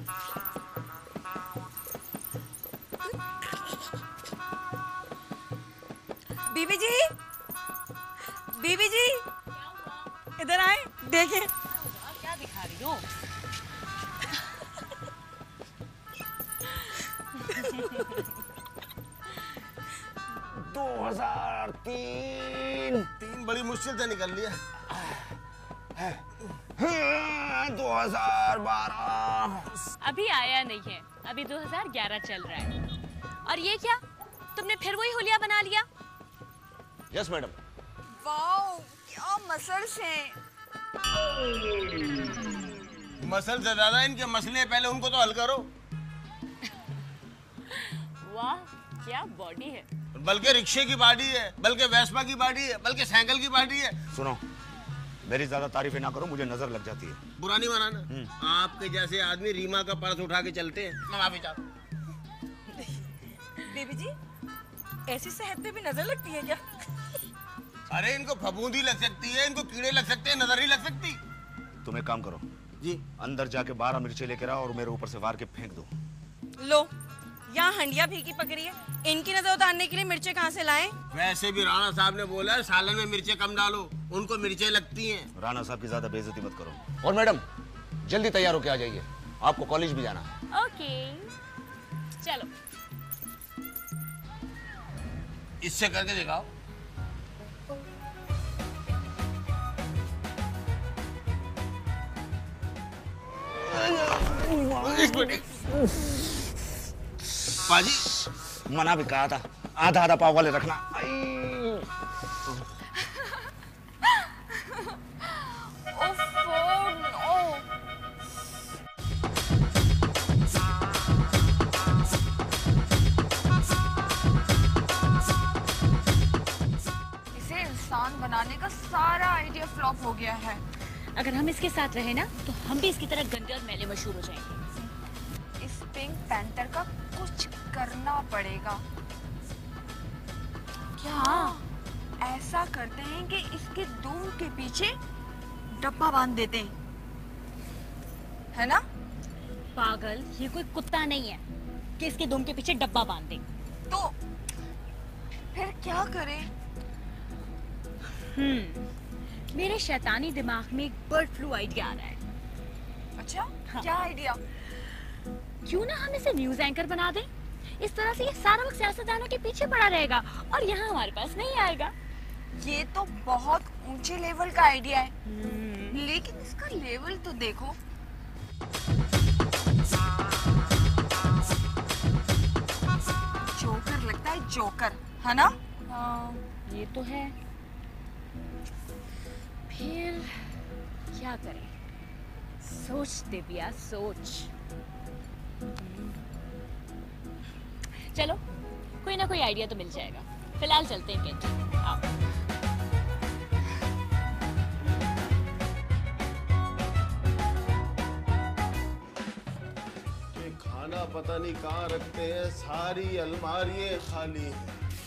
बीबी जी, बीबी जी, इधर आए, देखें। क्या दिखा रही हो? दो हजार तीन तीन बड़ी मुश्किल से निकल लिया। दो हजार बारह अभी आया नहीं है, अभी दो हजार ग्यारह चल रहा है। और ये क्या, तुमने फिर वही हुलिया बना लिया? Yes madam. वाओ, क्या मसल्स हैं। मसल से ज्यादा इनके मसले, पहले उनको तो हल करो। वाह, क्या बॉडी है। बल्कि रिक्शे की बॉडी है, बल्कि वेस्पा की बॉडी है, बल्कि साइकिल की बॉडी है। सुनो, मेरी ज्यादा तारीफें ना करो, मुझे नजर लग जाती है। बुरा नहीं माना। आपके जैसे आदमी रीमा का पर्स उठा के चलते हैं। मैं माफी चाहता हूँ। बीबी जी, ऐसी सेहत पे भी नजर लगती है क्या? अरे इनको फफूंदी लग सकती है, इनको कीड़े लग सकते हैं, नजर नहीं लग सकती। तुम एक काम करो जी, अंदर जाके बारह मिर्चे लेकर आओ और मेरे ऊपर से वार के फेंक दो। लो, यहाँ हंडिया फीकी पकड़ी है, इनकी नजर उतारने के लिए मिर्चे कहाँ से लाएं? वैसे भी राणा साहब ने बोला है सालन में मिर्चे कम डालो, उनको मिर्चे लगती हैं। राणा साहब की ज्यादा बेइज्जती मत करो। और मैडम, जल्दी तैयार होके आ जाइए, आपको कॉलेज भी जाना है। ओके, चलो। इससे करके दिखाओ। पाजी, मना भी कहा था, आधा आधा पाव वाले रखना। इसे इंसान बनाने का सारा आइडिया फ्लॉप हो गया है। अगर हम इसके साथ रहे ना, तो हम भी इसकी तरह गंदे और मैले मशहूर हो जाएंगे। इस पिंक पैंथर का कुछ करना पड़ेगा। क्या ऐसा करते हैं कि इसके दुम के पीछे डब्बा बांध देते हैं, है ना? पागल, ये कोई कुत्ता नहीं है कि इसके दुम के पीछे डब्बा बांध दे। तो फिर क्या करें? हम्म, मेरे शैतानी दिमाग में एक बर्ड फ्लू आइडिया आ रहा है। अच्छा, हाँ। क्या आइडिया? क्यों ना हम इसे न्यूज एंकर बना दें? इस तरह से ये सारा वक्त सियासतदानों के पीछे पड़ा रहेगा और यहाँ हमारे पास नहीं आएगा। ये तो बहुत ऊंचे लेवल का आइडिया है, लेकिन इसका लेवल तो देखो। जोकर लगता है, जोकर, है ना? हाँ, ये तो है। फिर क्या करें? सोच दिव्या, सोच। चलो, कोई ना कोई आइडिया तो मिल जाएगा। फिलहाल चलते हैं कैंटीन। आओ। ये खाना पता नहीं कहाँ रखते हैं, सारी अलमारियां खाली हैं।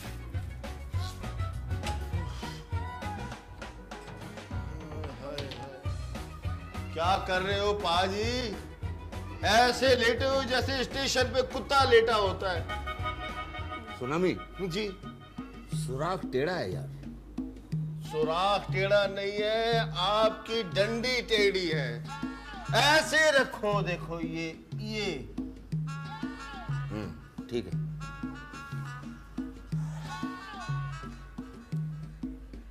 क्या कर रहे हो पाजी? ऐसे लेटे हो जैसे स्टेशन पे कुत्ता लेटा होता है। सुनामी जी, सुराख टेढ़ा है यार। सुराख टेढ़ा नहीं है, आपकी डंडी टेढ़ी है। ऐसे रखो, देखो ये ये हम्म, ठीक है।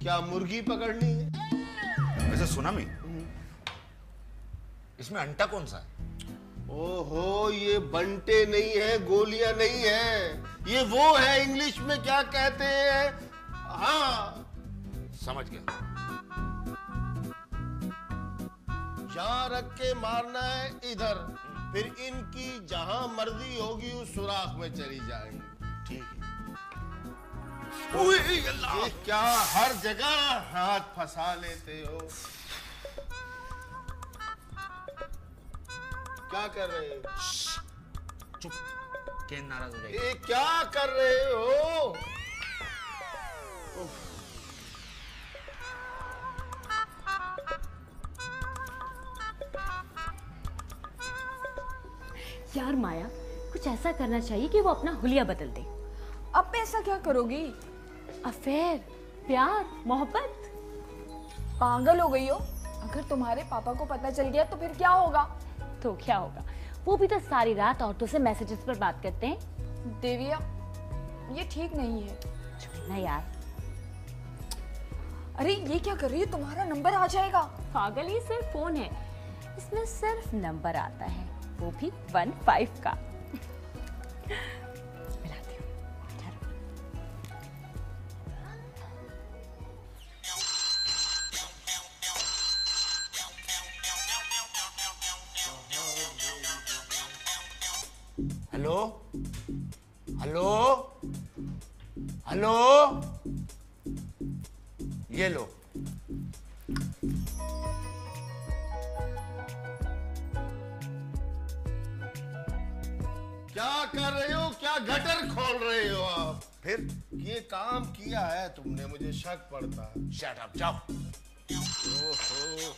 क्या मुर्गी पकड़नी है? वैसे सुनामी, इसमें अंटा कौन सा है? ओहो, ये बंटे नहीं है, गोलियां नहीं है, ये वो है इंग्लिश में क्या कहते हैं। हाँ समझ गया। जहां रख के मारना है इधर, फिर इनकी जहां मर्जी होगी उस सुराख में चली जाएंगी। ठीक है। ये क्या हर जगह हाथ फंसा लेते हो? क्या कर रहे हो? चुप, केन नाराज हो जाएगी। ये क्या कर रहे हो? यार माया, कुछ ऐसा करना चाहिए कि वो अपना हुलिया बदल दे। अब ऐसा क्या करोगी? अफेयर, प्यार, मोहब्बत। पागल हो गई हो? अगर तुम्हारे पापा को पता चल गया तो फिर क्या होगा? तो क्या होगा, वो भी तो सारी रात औरतों से मैसेजेस पर बात करते हैं। देविया, ये ठीक नहीं है। ना यार। अरे ये क्या कर रही है? तुम्हारा नंबर आ जाएगा। पागल, ये सिर्फ फोन है, इसमें सिर्फ नंबर आता है, वो भी वन फाइव का। मिलाती हूँ। हेलो हेलो हेलो, ये लो। क्या कर रहे हो? क्या गटर खोल रहे हो आप? फिर ये काम किया है तुमने, मुझे शक पड़ता है। शट अप, जाओ। ओहो।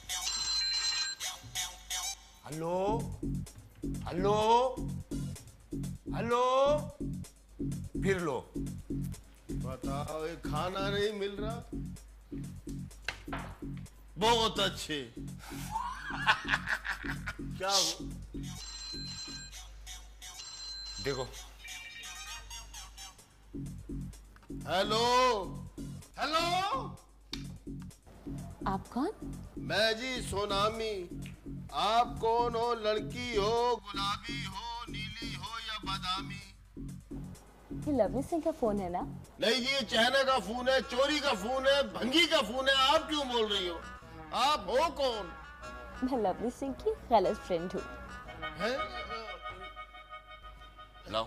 हेलो हेलो हेलो, फिर लो। बताओ, ये खाना नहीं मिल रहा? बहुत अच्छे। क्या हो? देखो। हेलो हेलो, आप कौन? मैं जी सोनामी। आप कौन हो? लड़की हो, गुलाबी हो, नीली हो या बादामी? ये लवली सिंह का फोन है ना? नहीं जी, ये चहने का फोन है, चोरी का फोन है, भंगी का फोन है। आप क्यों बोल रही हो? आप हो कौन? मैं लवली सिंह की गलत फ्रेंड हूँ। लाओ,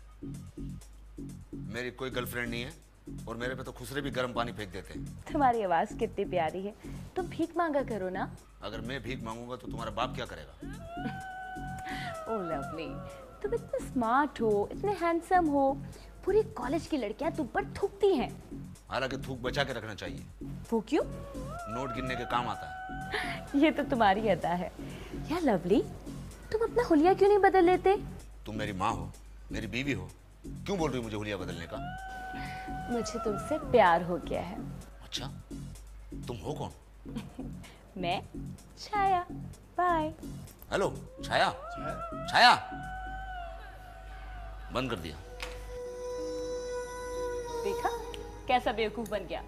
मेरी कोई गर्लफ्रेंड नहीं है और मेरे पे तो खुसरे भी गर्म पानी फेंक देते हैं। तुम्हारी आवाज कितनी प्यारी है, तुम भीख मांगा करो ना। अगर मैं भीख मांगूंगा तो तुम्हारा बाप क्या करेगा? ओ लवली, तुम इतने स्मार्ट हो, इतने हैंडसम हो, पूरी कॉलेज की लड़कियां तुम पर थूकती हैं। हालांकि थूक बचा के रखना चाहिए। वो क्यों? नोट गिनने के काम आता है। ये तो तुम्हारी अदा है। यार लवली, तुम अपना हुलिया क्यों नहीं बदल लेते? तुम मेरी माँ हो, मेरी बीवी हो, क्यों बोल रही हो मुझे हुलिया बदलने का? मुझे तुमसे प्यार हो गया है। अच्छा, तुम हो कौन? मैं छाया। बाय। हेलो छाया। छाया, बंद कर दिया। देखा कैसा बेवकूफ बन गया।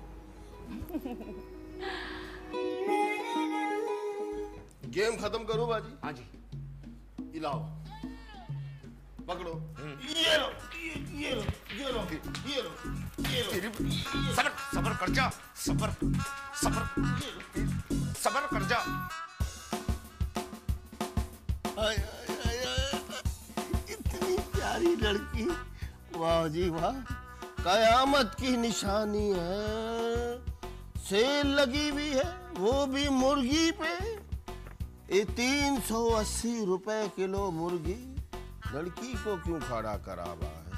गेम खत्म करो बाजी। हाँ जी। इलाओ, पकड़ो। ये लो, ये, ये लो, ये लो, ये लो, ये लो। सबर सबर कर जा, सबर सबर सबर कर जा। आय, आय, आय, आय, इतनी प्यारी लड़की, वाह जी वाह, कयामत की निशानी है। सेल लगी हुई है, वो भी मुर्गी पे। ये तीन सौ अस्सी रुपए किलो मुर्गी, लड़की को क्यों खड़ा करा हुआ है?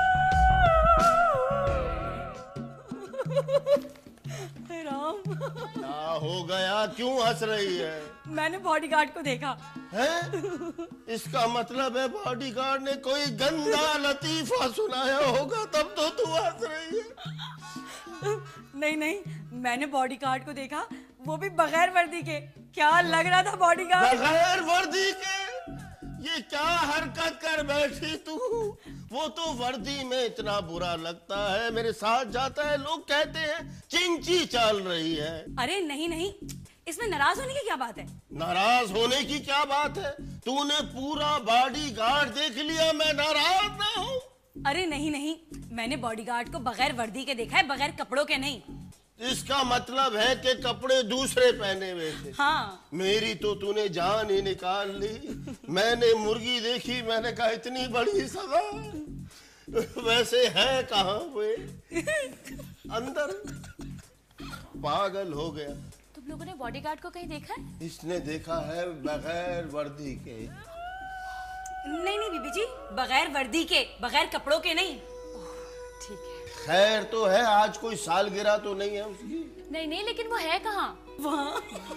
राम, क्यों हंस रही है? मैंने बॉडीगार्ड को देखा। हैं? इसका मतलब है बॉडीगार्ड ने कोई गंदा लतीफा सुनाया होगा, तब तो तू हंस रही है। नहीं नहीं, मैंने बॉडीगार्ड को देखा, वो भी बगैर वर्दी के। क्या लग रहा था बॉडीगार्ड? बगैर वर्दी के? ये क्या हरकत कर बैठी तू? वो तो वर्दी में इतना बुरा लगता है, मेरे साथ जाता है, लोग कहते हैं चिंची चल रही है। अरे नहीं नहीं, इसमें नाराज होने की क्या बात है? नाराज होने की क्या बात है? तूने पूरा बॉडीगार्ड देख लिया, मैं नाराज ना हूँ। अरे नहीं नहीं, मैंने बॉडीगार्ड को बगैर वर्दी के देखा है, बगैर कपड़ों के नहीं। इसका मतलब है कि कपड़े दूसरे पहने हुए थे। हाँ। मेरी तो तूने जान ही निकाल ली। मैंने मुर्गी देखी, मैंने कहा इतनी बड़ी सजा, वैसे है कहाँ हुए? अंदर। पागल हो गया। तुम लोगों ने बॉडीगार्ड को कहीं देखा है? इसने देखा है बगैर वर्दी के। नहीं नहीं बीबी जी, बगैर वर्दी के, बगैर कपड़ों के नहीं। ठीक है। खैर तो है, आज कोई सालगिरह तो नहीं है उसकी? नहीं नहीं, लेकिन वो है कहाँ? वहाँ।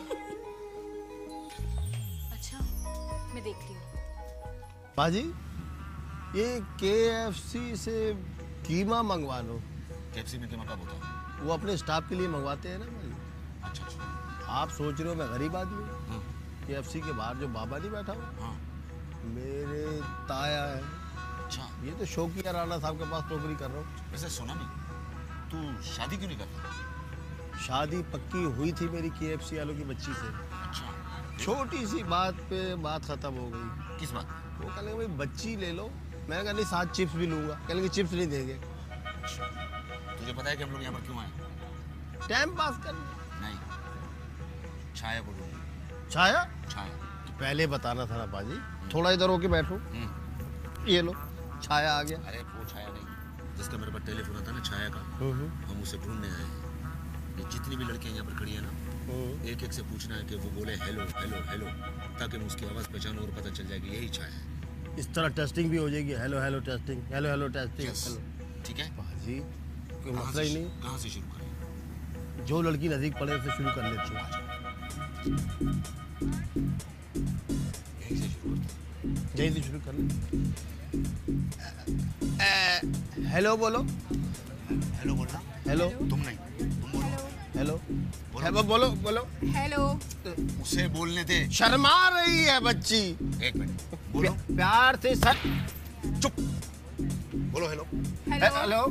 अच्छा, मैं देख रही हूँ। पाजी, ये के एफ सी से कीमा मंगवा लो। के एफ सी में कीमा कब होता है? वो अपने स्टाफ के लिए मंगवाते हैं ना भाई। अच्छा अच्छा। आप सोच रहे हो मैं गरीब आदमी हूँ? के एफ सी के बाहर जो बाबा नहीं बैठा हो, मेरे ताया है। अच्छा। ये तो शौकिया राणा साहब के पास नौकरी कर रहा हूँ। वैसे सुना नहीं, तू शादी क्यों नहीं करता? शादी पक्की हुई थी मेरी के एफ सी वालों की बच्ची से। अच्छा। छोटी सी बात पे बात खत्म हो गई। किस बात? वो कह भाई बच्ची ले लो। मैंने कहा नहीं, साथ चिप्स भी लूंगा। कह लेंगे चिप्स नहीं देंगे। अच्छा। तुझे पता है कि हम लोग यहाँ पर क्यों आए? टाइम पास करने। नहीं, छाया को ढूंढना। छाया? छाया। तो पहले बताना था ना बाजी। थोड़ा इधर होके बैठो। ये लो, छाया आ गया। अरे वो छाया नहीं, जिसका मेरे पास टेलीफोन आता ना, छाया का, हम उसे ढूंढने आए हैं। ये जितनी भी लड़कियां यहाँ पर खड़ी है ना, एक एक से पूछना है कि वो बोले हेलो हेलो हेलो, ताकि मैं उसकी आवाज पहचानूं और पता चल जाए कि यही छाया है। इस तरह टेस्टिंग भी हो जाएगी। Hello hello testing, hello hello testing. Hello. ठीक है बाजी, कोई मसला ही नहीं। कहाँ से शुरू करें? जो लड़की नजदीक पड़े उससे शुरू कर लेते हैं। यहीं से शुरू करते हैं। यहीं से शुरू कर ले। हेलो बोलो। हेलो बोलना। हेलो। तुम नहीं, तुम बोलो। हेलो। बोलो बोलो बोलो। हेलो। उसे बोलने दे। शर्मा रही है बच्ची। एक मिनट बोलो। प्यार से सर। चुप। बोलो हेलो। हेलो।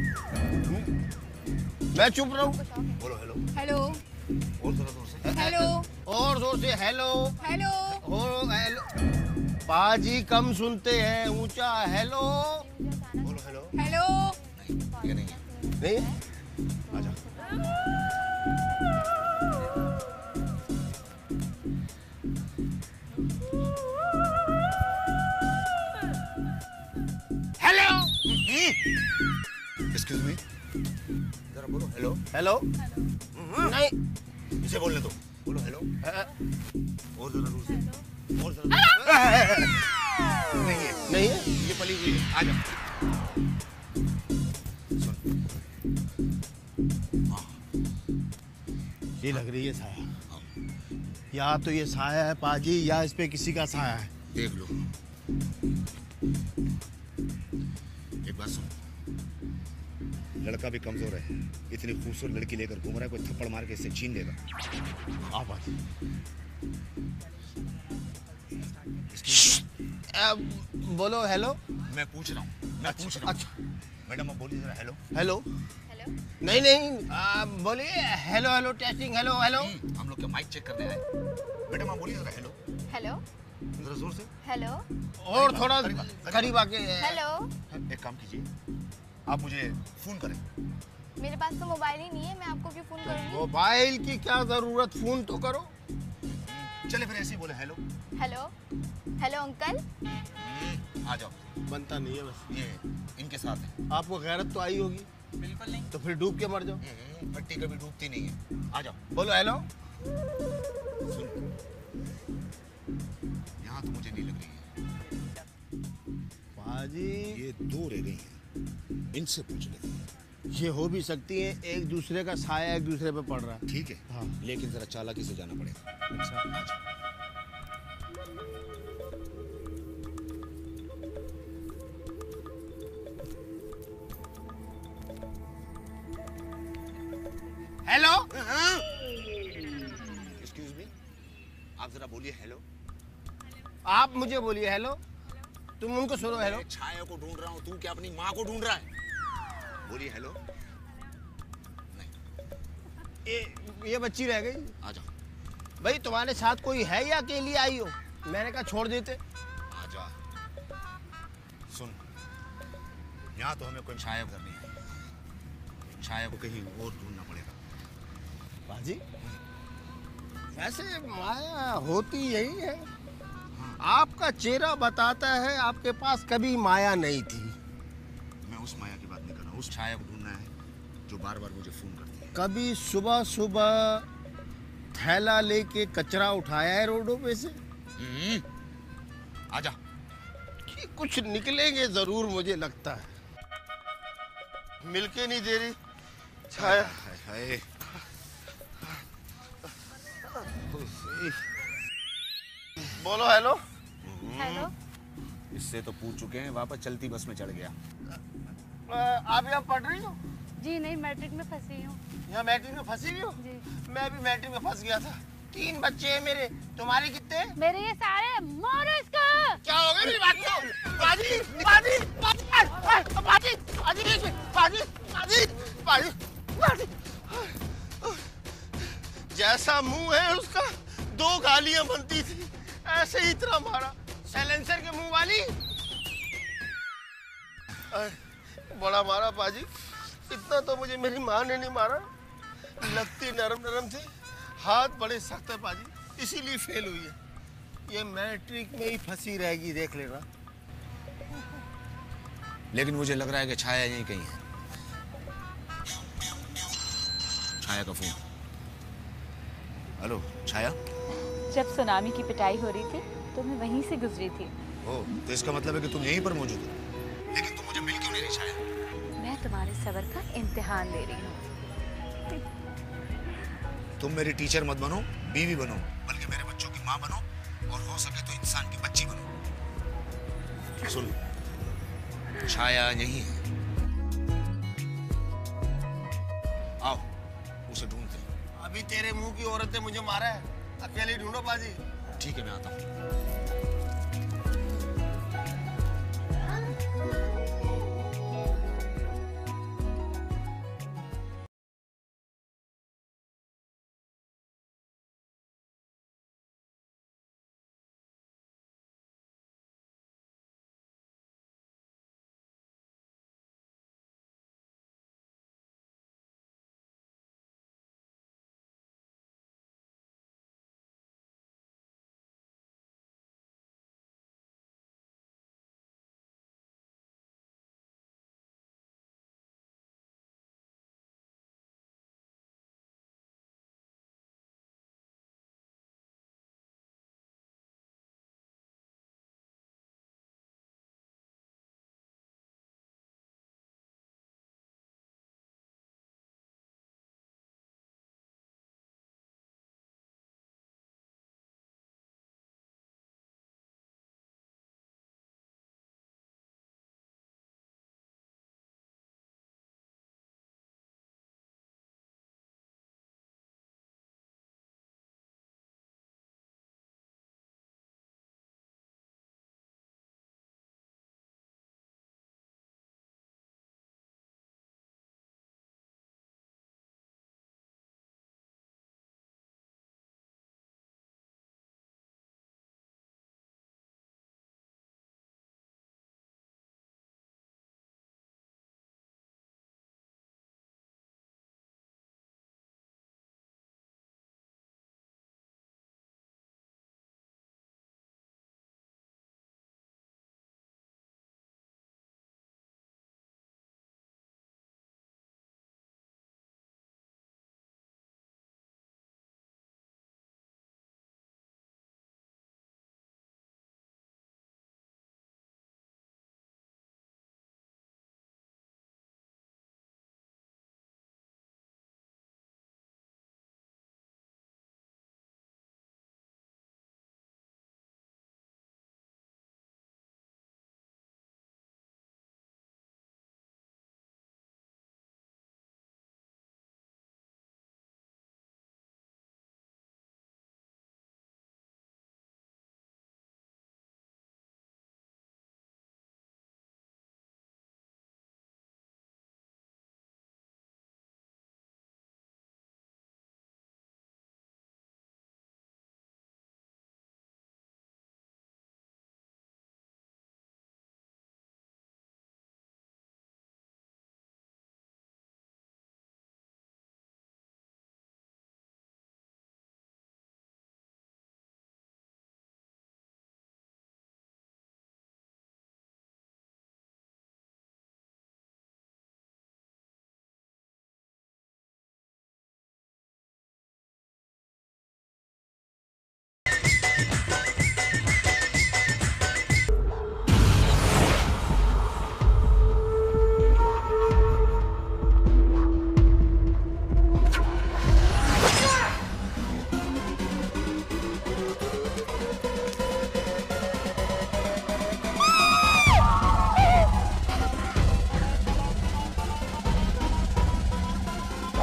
मैं चुप रहूं? बोलो हेलो। हेलो। और जरा जोर से। हेलो। और जोर से। Hello hello. ओ हेलो। पाजी कम सुनते हैं, ऊंचा हेलो। बोलो हेलो। हेलो। नहीं, ये नहीं है। नहीं? आजा। हेलो। एक्सक्यूज मी, जरा बोलो हेलो। हेलो। नहीं, इसे बोलने दो। बोलो हेलो। और जरा जोर से। और जरा। नहीं है। नहीं है? ये पली हुई है। आजा। सुन। हाँ। ये लग रही है साया। या तो ये साया है पाजी, या इस पे किसी का साया है। देख लो। एक बात सुन, लड़का भी कमजोर है, इतनी खूबसूरत लड़की लेकर घूम रहा है, कोई थप्पड़ मार के इससे छीन लेगा। आ पाजी। बोलो हेलो। मैं पूछ रहा हूँ, मैं पूछ रहा हूँ। अच्छा। मैडम आप बोलिए जरा हेलो। हेलो। हेलो। नहीं नहीं, बोलिए hello hello testing. Hello hello. हम लोग क्या माइक चेक करने आए? मैडम आप बोलिए जरा हेलो। हेलो। जरा जोर से। हेलो। और थोड़ा करीब आके। हेलो। एक काम कीजिए, आप मुझे फोन करें। मेरे पास तो मोबाइल ही नहीं है, मैं आपको क्यों फोन करूंगी? मोबाइल की क्या जरूरत, फोन तो करो। चले फिर ऐसे ही बोले हेलो। हेलो। Hello uncle. आ जाओ। बनता नहीं है बस। ये इनके साथ है। आपको गैरत तो आई होगी। बिल्कुल नहीं। तो फिर डूब के मर जाओ। पट्टी कभी डूबती नहीं है। आ जाओ। बोलो हेलो। सुन, यहाँ तो मुझे नहीं लग रही है बाजी। ये दो रह गई हैं, इनसे पूछ लेते हैं। ये हो भी सकती है, एक दूसरे का साया एक दूसरे पे पड़ रहा है। ठीक है हाँ। लेकिन जरा चालाकी से जाना पड़ेगा। अच्छा। हेलो। एक्सक्यूज मी, आप जरा बोलिए हेलो। आप मुझे बोलिए हेलो, तुम उनको सुनो हेलो। छाया को ढूंढ रहा हूँ, तू क्या अपनी माँ को ढूंढ रहा है? बोलिए हेलो। ये ये बच्ची रह गई। आ जाओ। भाई तुम्हारे साथ कोई है या अकेली आई हो? मैंने कहा छोड़ देते। आ जा। सुन, यहाँ तो हमें कोई छाया करनी है, छाया को कहीं और ढूंढना पड़ेगा। बाजी, वैसे माया होती यही है। आपका चेहरा बताता है आपके पास कभी माया नहीं थी। मैं उस माया की बात नहीं कर रहा हूँ, उस छाया को ढूंढना है जो बार बार मुझे फोन करती है। कभी सुबह सुबह थैला लेके कचरा उठाया है रोडों पे से? आजा। कि कुछ निकलेंगे जरूर, मुझे लगता है। मिलके नहीं दे रही छाया। हाय हाय। बोलो हेलो। हेलो। इससे तो पूछ चुके हैं, वापस चलती बस में चढ़ गया। आप यहाँ पढ़ रही हो? जी नहीं, मैट्रिक में फंसी हूँ। यहाँ मैट्रिक में फंसी हुई हो? जी। मैं भी मैट्रिक में फंस गया था। तीन बच्चे हैं मेरे, तुम्हारे कितने? मेरे ये सारे मारो इसको। क्या हो गया मेरी बात को? बाजी, बाजी, बाजी, बाजी, बाजी, बाजी, बाजी, बाजी, बाजी। जैसा मुंह है उसका, दो गालियां बनती थी, ऐसे ही इतना मारा। साइलेंसर के मुंह वाली। बड़ा मारा बाजी, इतना तो मुझे मेरी माँ ने नहीं मारा। लगती नरम नरम थे, हाथ बड़े सख्त है बाजी, इसीलिए फेल हुई है। ये मैट्रिक में ही फंसी रहेगी, देख लेना। लेकिन मुझे लग रहा है कि छाया यहीं कहीं है। छाया का फोन। हेलो छाया। जब सुनामी की पिटाई हो रही थी तो मैं वहीं से गुजरी थी। ओ, तो इसका मतलब है कि तुम यहीं पर मौजूद हो। लेकिन तुम मुझे मिल क्यों नहीं रही छाया? मैं तुम्हारे सब्र का इम्तिहान ले रही हूँ। तुम मेरी टीचर मत बनो, बीवी बनो, बल्कि मेरे बच्चों की माँ बनो, और हो सके तो इंसान की बच्ची बनो। सुन, छाया यहीं है। आओ, उसे ढूंढते हैं। अभी तेरे मुंह की औरत ने मुझे मारा है, अकेले ढूंढो बाजी। ठीक है, मैं आता हूँ।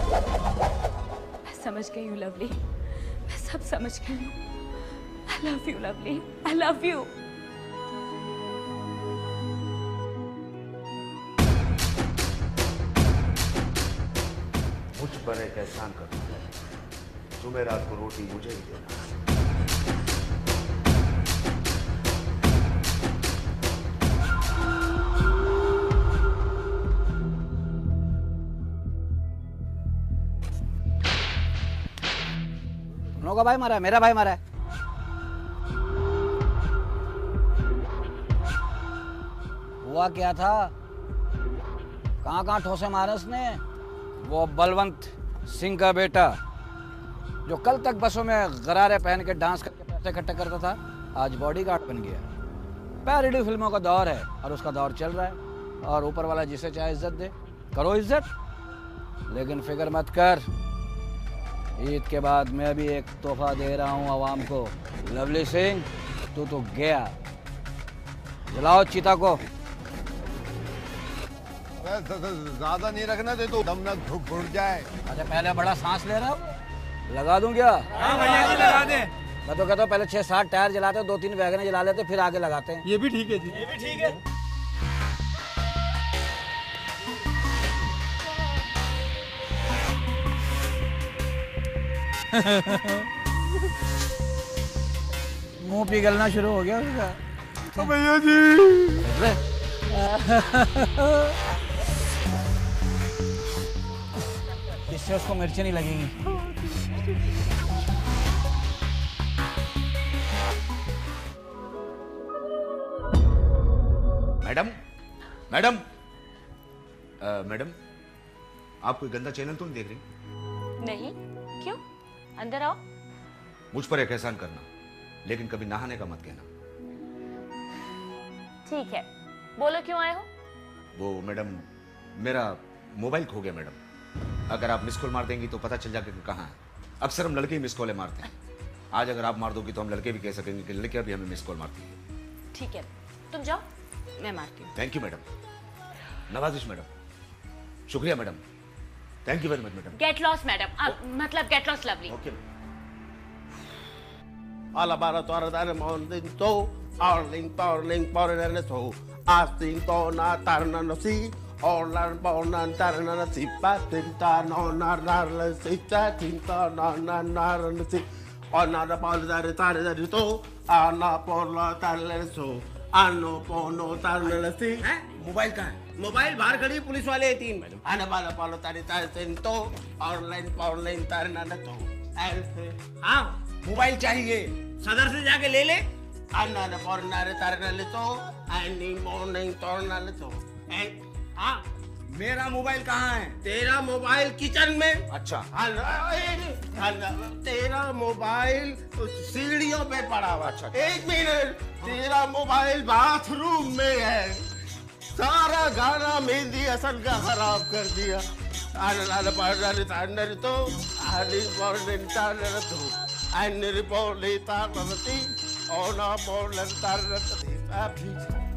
मैं समझ गई हूँ लवली, मैं सब समझ गई हूँ। I love you Lovely, I love you। मुझ पर एक एहसान करना है, तुम्हें रात को रोटी मुझे ही देना। का भाई मारा है, मेरा भाई मारा है। हुआ क्या था? कहाँ कहाँ ठोसे मारे उसने? वो बलवंत सिंह का बेटा जो कल तक बसों में गरारे पहन के डांस करके पैसे इकट्ठे करता था, आज बॉडीगार्ड बन गया। पैरोडी फिल्मों का दौर है और उसका दौर चल रहा है, और ऊपर वाला जिसे चाहे इज्जत दे, करो इज्जत। लेकिन फिक्र मत कर, ईद के बाद मैं भी एक तोहफा दे रहा हूँ आवाम को। लवली सिंह, तू तो गया। जलाओ चीता को। ज्यादा नहीं रखना दे तो दम न घुट जाए। अच्छा पहले बड़ा सांस ले रहा हूँ, लगा दूं क्या? हाँ भैया जी लगा दे। मैं तो कहता हूँ पहले छह सात टायर जलाते, दो तीन वैगन जला लेते, फिर आगे लगाते हैं। ये भी ठीक है जी, ये भी ठीक है। मुंह पिघलना शुरू हो गया उसका। तो भैया जी इससे उसको मिर्ची नहीं लगेंगी। मैडम, मैडम, मैडम, आप कोई गंदा चैनल तो नहीं देख रही? नहीं, क्यों? अंदर आओ। मुझ पर एक एहसान करना, लेकिन कभी नहाने का मत कहना। ठीक है, बोलो क्यों आए हो? वो मैडम, मेरा मोबाइल खो गया मैडम। अगर आप मिस कॉल मार देंगी तो पता चल जाएगा कि कहाँ है। अक्सर हम लड़के ही मिस कॉलें मारते हैं। आज अगर आप मार दोगी तो हम लड़के भी कह सकेंगे कि लड़कियां भी हमें मिस कॉल मारती हैं। ठीक है, तुम जाओ, मैं मारती हूँ। Thank you madam. नवाजिश मैडम, शुक्रिया madam, thank you very much madam. Get lost madam, मतलब get lost Lovely. Okay. Alabara tora dare mondin to Arling porling porlen to Asting to na tarna no si Orlan bonan tarna na si Patin ta no na narla si Chatin ta na na narla si Ona da pol dare tare dare to Ana porla tarle so Ano pono tarle si mobile कहाँ है? मोबाइल बाहर खड़ी पुलिस वाले तीन आने वाला पालो तारे तारे तीन तो ऑनलाइन ऑनलाइन तारे ना तो ऐसे हाँ मोबाइल चाहिए सदर से जाके ले ले आना ना पर नारे तारे ना ले तो एनी मॉर्निंग तो ना ले तो हाँ मेरा मोबाइल कहाँ है? तेरा मोबाइल किचन में। अच्छा तेरा मोबाइल सीढ़ियों पे पड़ा हुआ। अच्छा एक मिनट, तेरा मोबाइल बाथरूम में है। सारा गाना मेहंदी हसन का खराब कर दिया। आने लाल पार्लर तांडर तो आली पॉर्डर तांडर तो आने रिपोर्ट तांडरती और ना पॉर्डर तांडरती अभी।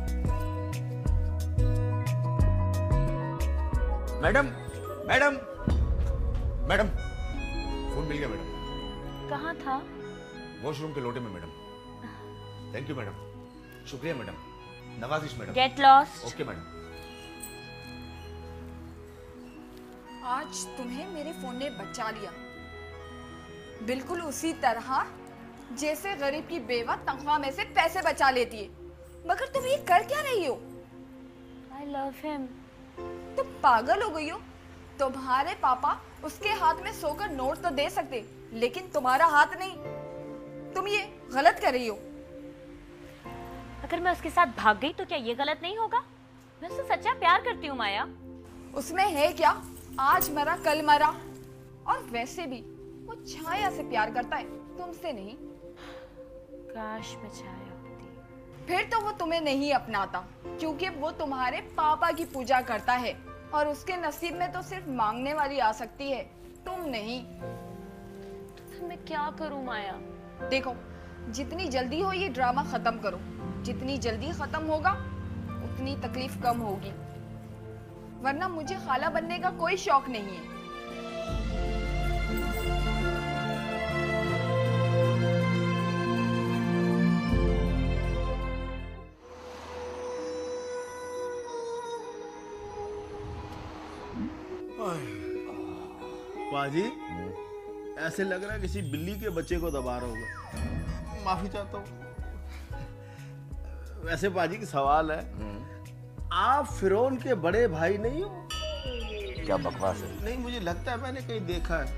मैडम, मैडम, मैडम, फोन मिल गया मैडम। कहाँ था? वॉशरूम के लोटे में मैडम। थैंक यू मैडम, शुक्रिया मैडम, नवाजिश madam. Get lost. Okay madam. आज तुम्हें मेरे फोन ने बचा लिया, बिल्कुल उसी तरह जैसे गरीब की बेवा तनख्वाह में से पैसे बचा लेती है। मगर तुम ये कर क्या रही हो? I love him। तुम पागल हो गई हो? तुम्हारे पापा उसके हाथ में सोकर नोट तो दे सकते, लेकिन तुम्हारा हाथ नहीं। तुम ये गलत कर रही हो। अगर मैं उसके साथ भाग गई तो क्या ये गलत नहीं होगा? मैं उससे सच्चा प्यार करती हूँ माया। उसमें है क्या? आज मरा कल मरा। और वैसे भी वो छाया से प्यार करता है, तुमसे नहीं। काश मैं छाया होती। फिर तो वो तुम्हें नहीं अपनाता, क्योंकि वो तुम्हारे पापा की पूजा करता है और उसके नसीब में तो सिर्फ मांगने वाली आ सकती है, तुम नहीं। तो फिर मैं क्या करूं माया? देखो, जितनी जल्दी हो ये ड्रामा खत्म करो। जितनी जल्दी खत्म होगा उतनी तकलीफ कम होगी, वरना मुझे खाला बनने का कोई शौक नहीं है। पाजी, ऐसे लग रहा है किसी बिल्ली के बच्चे को दबा रहा होगा। माफी चाहता हूँ। वैसे पाजी की सवाल है, आप फिरौन के बड़े भाई नहीं हो? क्या बकवास है? नहीं, मुझे लगता है मैंने कहीं देखा है।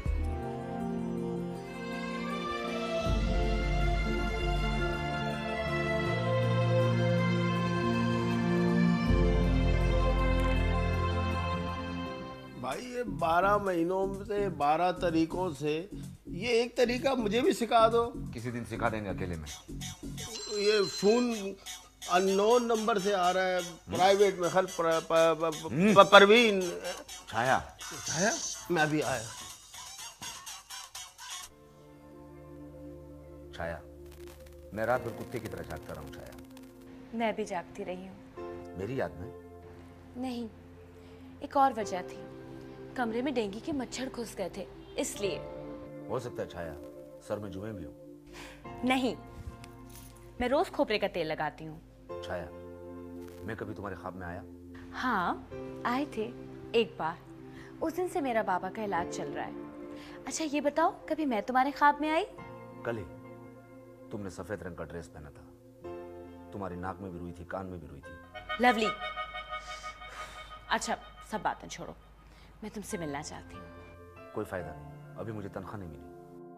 भाई ये बारह महीनों से बारह तरीकों से ये एक तरीका मुझे भी सिखा दो। किसी दिन सिखा देंगे अकेले में। ये फोन अननोन नंबर से आ रहा है, प्राइवेट में। खल पर, पर, पर, पर, परवीन। छाया छाया मैं भी आया। छाया, मैं रात भर कुत्ते की तरह जागता रहा हूँ। छाया, मैं भी जागती रही हूँ। मेरी याद में? नहीं, एक और वजह थी। कमरे में डेंगू के मच्छर घुस गए थे, इसलिए। हो सकता है छाया सर में जुएं भी हो। नहीं, मैं रोज खोपरे का तेल लगाती हूँ। छाया, मैं कभी तुम्हारे ख्वाब में आया? हाँ, आए थे एक बार। उस दिन से मेरा बाबा का इलाज चल रहा है। अच्छा ये बताओ, कभी मैं तुम्हारे ख्वाब में आई? कल ही तुमने सफेद रंग का ड्रेस पहना था। तुम्हारी नाक में भी रुई थी, कान में भी रुई थी। लवली, अच्छा सब बातें छोड़ो, मैं तुमसे मिलना चाहती हूँ। कोई फायदा नहीं, अभी मुझे तनख्वाह नहीं मिली।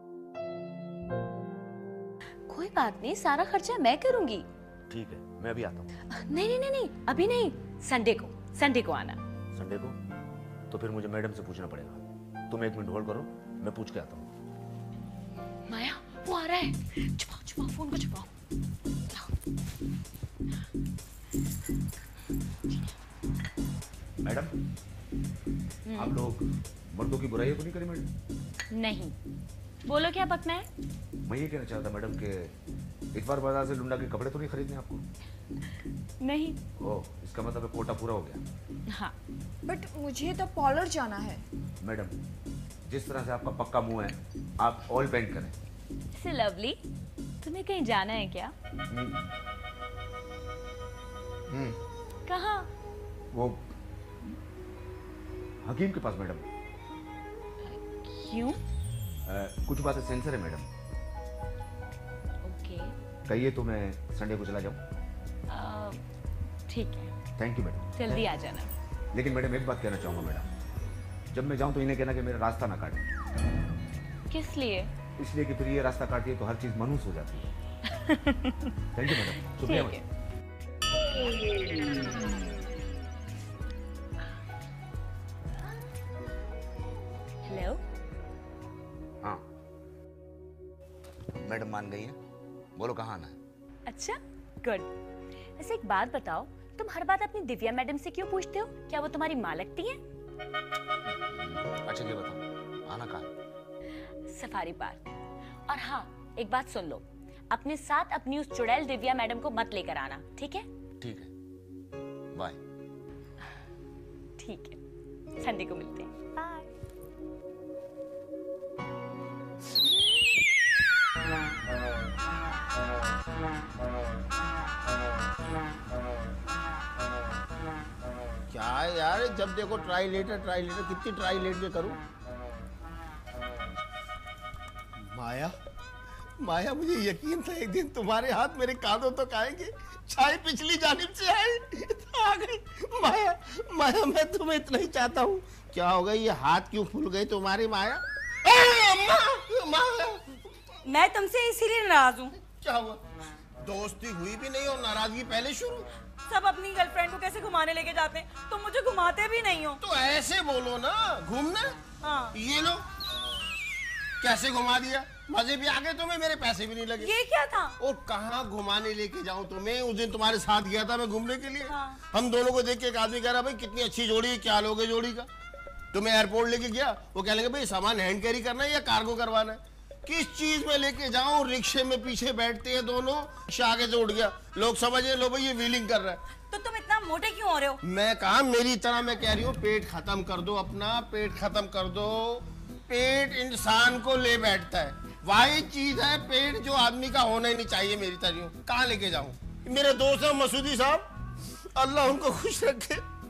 कोई बात नहीं, सारा खर्चा मैं करूंगी। ठीक है, मैं अभी आता हूँ। नहीं नहीं नहीं नहीं, अभी नहीं, संडे को, संडे को आना। संडे को? तो फिर मुझे मैडम से पूछना पड़ेगा। तुम एक मिनट होल्ड करो, मैं पूछ के आता हूँ। माया, वो आ रहा है। छुपाओ छुपाओ, फोन को छुपाओ। मैडम, आप लोग मर्दों की बुराई को नहीं करी मैडम? नहीं, बोलो क्या पकना है? मैं ये कहना चाहता मैडम कि इस बार बाजार से लुंडा के कपड़े तो नहीं खरीदने आपको? नहीं। ओह, इसका मतलब कोटा पूरा हो गया। हाँ, बट मुझे तो पार्लर जाना है। मैडम, जिस तरह से आपका पक्का मुंह है, आप ऑयल पेंट करें। से लवली, तुम्हें कहीं जाना है क्या? हम्म। कहाँ? वो हकीम के पास मैडम। क्यों? आ, कुछ बातें सेंसर है मैडम। ओके। कहिए तो मैं संडे को चला जाऊं? ठीक है। Thank you madam. जल्दी आ जाना। लेकिन मैडम एक बात कहना चाहूंगा मैडम, जब मैं जाऊं तो इन्हें कहना कि मेरा रास्ता ना काटे। किस लिए? इसलिए कि फिर ये रास्ता काटती है तो हर चीज मनहूस हो जाती है। थैंक यू मैडम, शुक्रिया मैडम। हेलो। हाँ मैडम मान गई हैं, बोलो कहाँ आना है? अच्छा, गुड। वैसे एक बात बताओ, तुम हर बात अपनी दिव्या मैडम से क्यों पूछते हो? क्या वो तुम्हारी माँ लगती है? अच्छा ये बताओ, आना कहाँ है? Safari park. और हाँ, एक बात सुन लो, अपने साथ अपनी उस चुड़ैल दिव्या मैडम को मत लेकर आना, ठीक है? ठीक है, बाय। ठीक है, संडे को मिलते हैं। बाय। क्या है यार, जब देखो ट्राई लेटर ट्राई लेटर, कितनी ट्राई लेट में करूं? माया, माया, मुझे यकीन था एक दिन तुम्हारे हाथ मेरे कांधों तक आएंगे। चाय पिछली जानिब से आई, आ गई। माया, माया, मैं तुम्हें इतना ही चाहता हूँ। क्या हो गई, ये हाथ क्यों फूल गए तुम्हारी माया? माया, मैं तुमसे इसीलिए नाराज हूँ। क्या हुआ? दोस्ती हुई भी नहीं और नाराजगी पहले शुरू? सब अपनी गर्लफ्रेंड को कैसे घुमाने लेके जाते हैं, तुम मुझे घुमाते भी नहीं हो। तो ऐसे बोलो ना, घूमना। हाँ। ये लो, कैसे घुमा दिया, मजे भी आ गए तुम्हें, मेरे पैसे भी नहीं लगे। ये क्या था? और कहाँ घुमाने लेके जाऊं तुम्हें? उस दिन तुम्हारे साथ गया था मैं घूमने के लिए। हाँ। हम दोनों को देख के एक आदमी कह रहा भाई कितनी अच्छी जोड़ी है, क्या लोगे जोड़ी का? तुम्हें एयरपोर्ट लेके गया, वो कह लेंगे भाई सामान हैंड कैरी करना है या कार्गो करवाना है? किस चीज में लेके जाऊं? रिक्शे में पीछे बैठते हैं दोनों, रिक्शा आगे से उठ गया, लोग समझे लो भाई ये व्हीलिंग कर रहा है। तो तुम इतना मोटे क्यों हो रहे हो? मैं कहा मेरी तरह, मैं कह रही हूँ पेट खत्म कर दो अपना, पेट खत्म कर दो। पेट इंसान को ले बैठता है, वही चीज है पेट जो आदमी का होना ही नहीं चाहिए। मेरी तरह कहाँ लेके जाऊं? मेरे दोस्त हैं मसूदी साहब, अल्लाह उनको खुश रखे,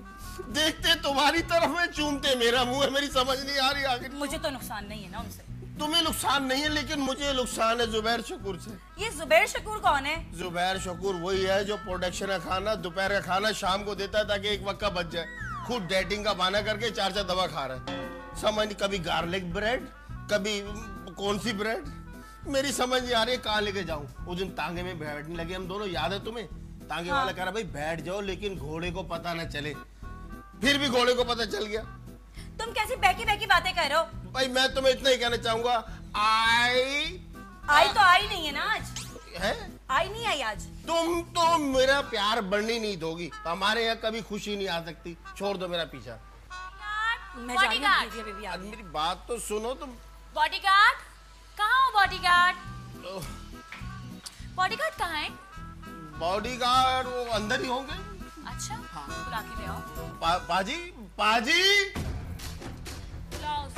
देखते तुम्हारी तरफ है, चूमते मेरा मुंह है। मेरी समझ नहीं आ रही आखिर। मुझे तो नुकसान नहीं है ना उनसे। तुम्हें नुकसान नहीं है, लेकिन मुझे नुकसान है जुबैर शकूर से। ये जुबैर शकूर कौन है? जुबैर शकूर वही है जो प्रोडक्शन का खाना, दोपहर का खाना शाम को देता है ताकि एक वक्त का बच जाए। खुद डेटिंग का बहाना करके चार चार दवा खा रहा है। समझ नहीं, कभी गार्लिक ब्रेड, कभी कौन सी ब्रेड, मेरी समझ नहीं आ रही कहाँ लेके जाऊं। उस दिन तांगे में बैठने लगे हम दोनों, याद है तुम्हें? तांगे हाँ। वाला कह रहा भाई बैठ जाओ लेकिन घोड़े को पता न चले, फिर भी घोड़े को पता चल गया। तुम कैसी बैकी बैकी बातें कर रहे हो? भाई मैं तुम्हें इतना ही कहना चाहूंगा, आई आई तो आई नहीं है ना आज। है? आई नहीं आई आज। तुम तो मेरा प्यार बढ़ने नहीं दोगी, तो हमारे यहाँ कभी खुशी नहीं आ सकती। छोड़ दो मेरा पीछा। मैं जा रही हूं। मेरी बात तो सुनो तुम। बॉडीगार्ड कहाँ हो? बॉडीगार्ड बॉडीगार्ड कहाँ है? बॉडीगार्ड वो अंदर ही होंगे। अच्छा हाँ। बुला के ले आओ। पा, पाजी पाजी लाओ।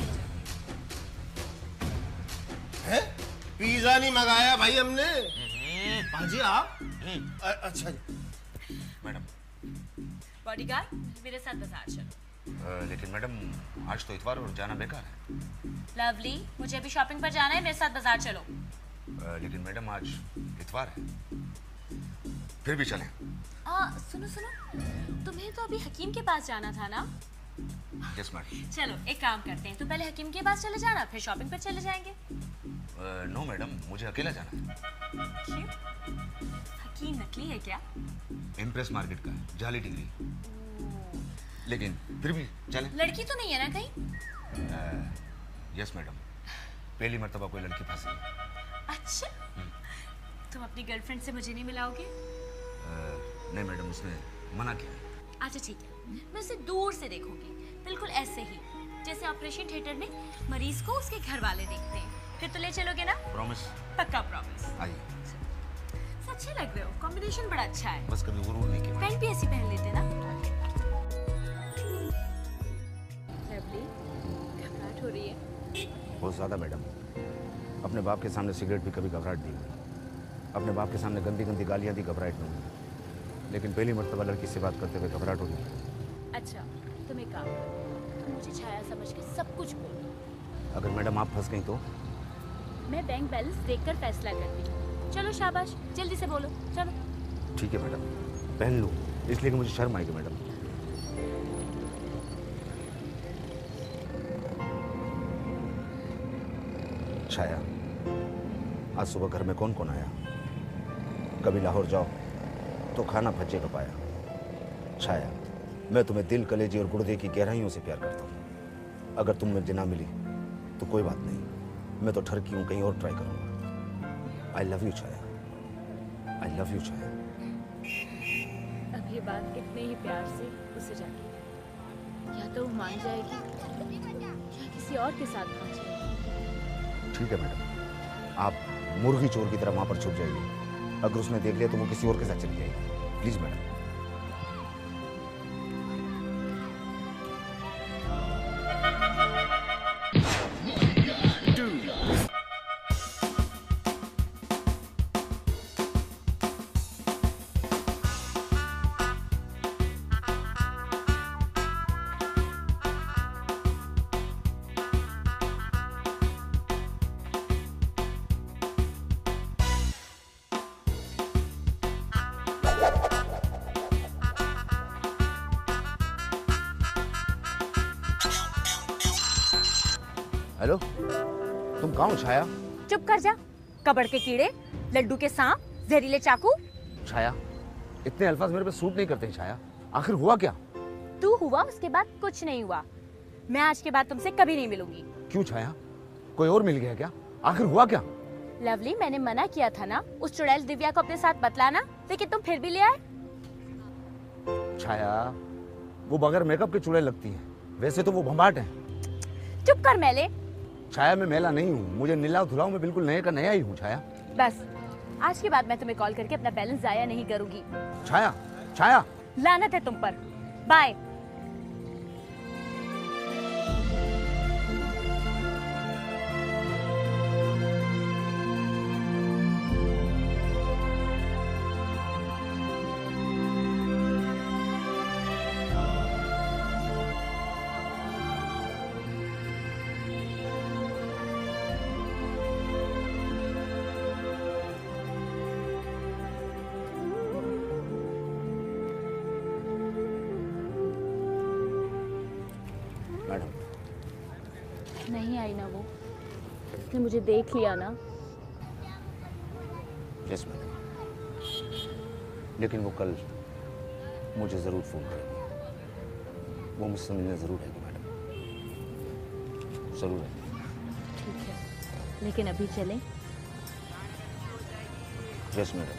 है? पिज्जा नहीं मंगाया भाई हमने। पाजी आप? अच्छा जी। मैडम। बॉडीगार्ड मेरे साथ बाजार चलो। आ, लेकिन मैडम आज तो इतवार और जाना बेकार है। लवली मुझे अभी शॉपिंग पर जाना है, मेरे साथ बाजार चलो। आ, लेकिन मैडम आज इतवार है, फिर भी चलें। आ, सुनो सुनो, तुम्हें तो अभी हकीम के पास जाना था ना? Yes madam. चलो एक काम करते हैं, तुम पहले हकीम के पास चले जाना, फिर शॉपिंग पर चले जाएंगे। नो मैडम, मुझे अकेला जाना है। क्यों? हकीम नकली है क्या? इम्प्रेस मार्केट का है, जाली डिग्री। लेकिन फिर भी चलें। लड़की तो नहीं है ना कहीं? यस मैडम, पहली मर्तबा कोई लड़की फंसी है। अच्छा, तुम अपनी गर्लफ्रेंड से मुझे नहीं मिलाओगे? नहीं मैडम, उसने मना किया। अच्छा ठीक है, मैं उसे दूर से देखूंगी, बिल्कुल ऐसे ही जैसे ऑपरेशन थिएटर में मरीज को उसके घर वाले देखते हैं। फिर तो ले चलोगे ना? प्रॉमिस। पक्का प्रॉमिस। आइए। अच्छे लग रहे हो, कॉम्बिनेशन बड़ा अच्छा है। बस कभी गुरूर नहीं किया। पैंट भी ऐसी पहन लेते ना। घबराहट हो रही है? बहुत ज़्यादा मैडम। अपने बाप के सामने सिगरेट भी कभी घबराहट दी हुई, अपने बाप के सामने गंदी गंदी गालियाँ दी, घबराहट नहीं हुई, लेकिन पहली मर्तबा लड़की से बात करते हुए घबराहट हो रही। अच्छा तुम एक काम करो, तुम मुझे छाया समझ के सब कुछ बोलो। अगर मैडम आप फंस गई तो? मैं बैंक बैलेंस देखकर फैसला करती हूँ। चलो शाबाश, जल्दी से बोलो, चलो। ठीक है मैडम, पहन लूँ, इसलिए कि मुझे शर्म आएगी मैडम। छाया, आज सुबह घर में कौन कौन आया? कभी लाहौर जाओ तो खाना भज्जे का पाया। छाया, मैं तुम्हें दिल, कलेजी और गुर्दे की गहराइयों से प्यार करता हूँ। अगर तुम मुझे ना मिली तो कोई बात नहीं, मैं तो ठरकी हूँ, कहीं और ट्राई करूँगा। I love you Chhaya, I love you Chhaya. अब ये बात इतने ही प्यार से उसे जाके या तो वो मान जाएगी या किसी और के साथ पहुंच जाएगी। ठीक है मैडम, आप मुर्गी चोर की तरह वहां पर छुप जाइए। अगर उसने देख लिया तो वो किसी और के साथ चली जाएगी। Please madam. हेलो, तुम कहाँ हो छाया? चुप कर जा, कबड़ के कीड़े, लड्डू के सांप, जहरीले चाकू। छाया, इतने अल्फाज मेरे पे सूट नहीं करते छाया। आखिर हुआ क्या? तू हुआ, उसके बाद कुछ नहीं हुआ। मैं आज के बाद तुमसे कभी नहीं मिलूंगी। क्यों छाया, कोई और मिल गया क्या? आखिर हुआ क्या? लवली, मैंने मना किया था ना उस चुड़ैल दिव्या को अपने साथ बतलाना, लेकिन तुम फिर भी ले आए। छाया, वो बगैर मेकअप के चुड़ैल लगती है, वैसे तो वो भंभाट है। चुप कर मेले। छाया, मैं मेला नहीं हूँ, मुझे नीलाव धुलाव में बिल्कुल नए का नया ही हूँ छाया। बस आज के बाद मैं तुम्हें कॉल करके अपना बैलेंस जाया नहीं करूंगी। छाया, छाया, लानत है तुम पर। बाय। मैडम। नहीं आई ना वो, उसने मुझे देख लिया ना। यस मैडम, लेकिन वो कल मुझे जरूर फोन करेगी। वो मुझसे मिलने जरूर आएगी मैडम, जरूर आएगी। ठीक है, लेकिन अभी चलें? Yes madam.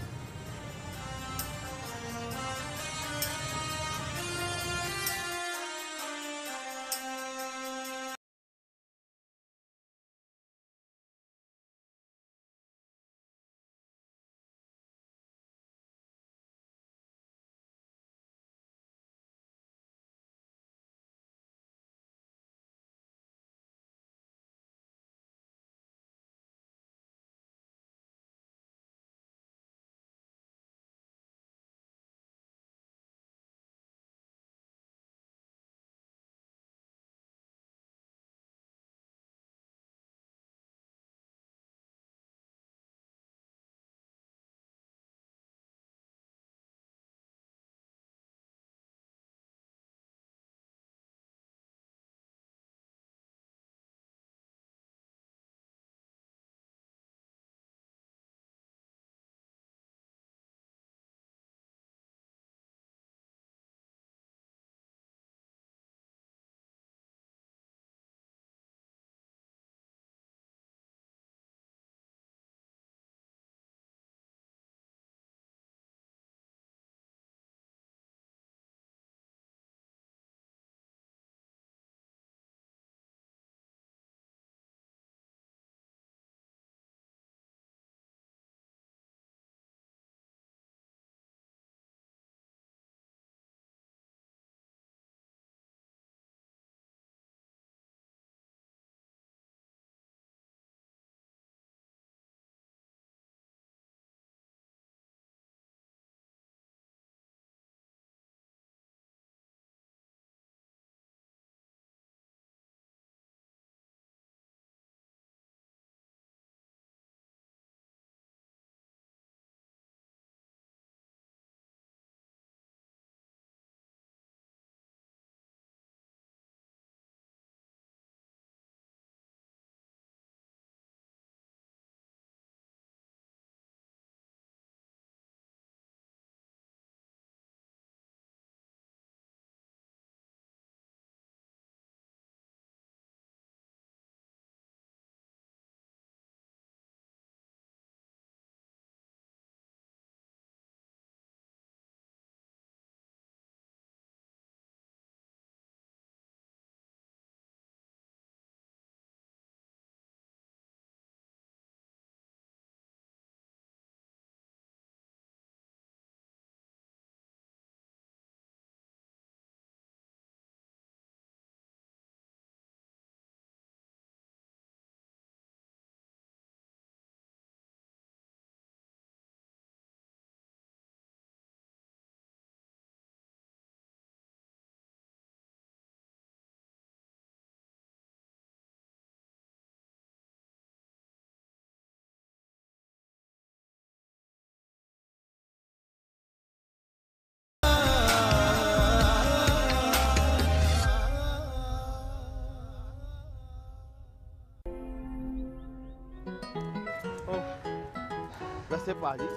वैसे पाजी,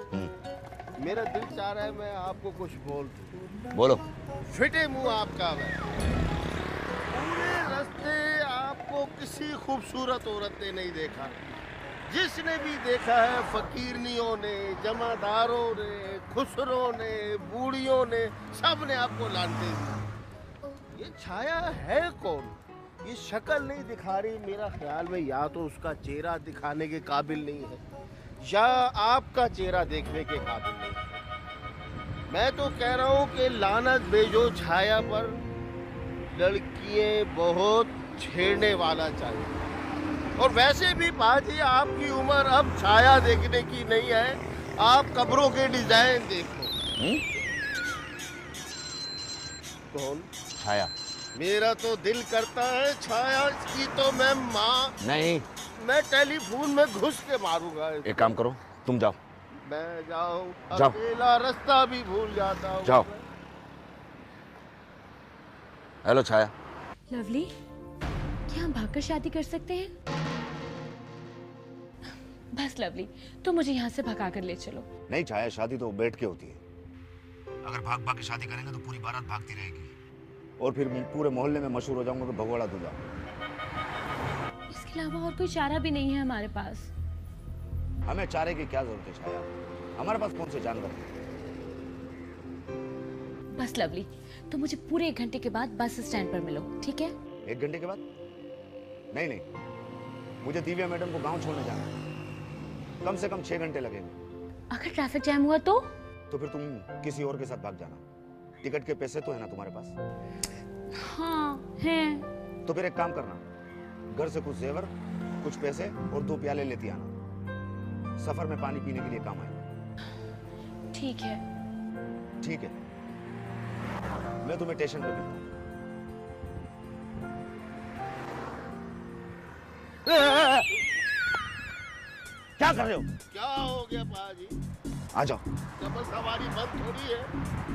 मेरा दिल चाह रहा है मैं आपको कुछ बोल दूं। बोलो। फिटे मुंह आपका मैं। पूरे रास्ते आपको किसी खूबसूरत औरत ने नहीं देखा। जिसने भी देखा है फकीरनियों ने, जमादारों ने, खुसरों ने, बूढ़ियों ने, सब ने आपको लानते दी। ये छाया है कौन? ये शक्ल नहीं दिखा रही। मेरा ख्याल में या तो उसका चेहरा दिखाने के काबिल नहीं है या आपका चेहरा देखने के काबिल नहीं है। मैं तो कह रहा हूँ कि लानत भेजो छाया पर। लड़कियां बहुत छेड़ने वाला चाहिए। और वैसे भी पाजी आपकी उम्र अब छाया देखने की नहीं है। आप कब्रों के डिजाइन देखो। हुँ? कौन? छाया। मेरा तो दिल करता है छाया की तो मैं माँ नहीं, मैं टेलीफोन में घुस के मारूंगा। एक काम करो, तुम जाओ। मैं जाऊं, जाओ। अकेला रास्ता भी भूल जाता हूँ। जाओ। हेलो छाया। लवली, क्या हम भागकर शादी कर सकते हैं? बस लवली, तो मुझे यहाँ से भगा कर ले चलो। नहीं छाया, शादी तो बैठ के होती है। अगर भाग भाग के शादी करेंगे तो पूरी बारात भागती रहेगी और फिर पूरे मोहल्ले में मशहूर हो जाऊंगा कि भगोड़ा दूल्हा। इसके अलावा और कोई चारा भी नहीं है हमारे पास। हमें चारे की क्या जरूरत है छाया, हमारे पास कौन से जानवर हैं? बस लवली, तो मुझे पूरे एक घंटे के बाद बस स्टैंड पर मिलो, ठीक है? एक घंटे के बाद? नहीं नहीं, मुझे दिव्या मैडम को गांव छोड़ने जाना है, कम से कम छह घंटे लगेंगे। अगर ट्रैफिक जैम हुआ तो? तो फिर तुम किसी और के साथ भाग जाना। टिकट के पैसे तो है ना तुम्हारे पास? हाँ हैं। तो फिर एक काम करना, घर से कुछ जेवर, कुछ पैसे और दो प्याले लेती आना, सफर में पानी पीने के लिए काम आएगा। ठीक है। ठीक है, मैं तुम्हें स्टेशन पे मिलता हूँ। क्या कर रहे हो? क्या हो गया पाजी? आ जाओ। डबल सवारी बंद थोड़ी है।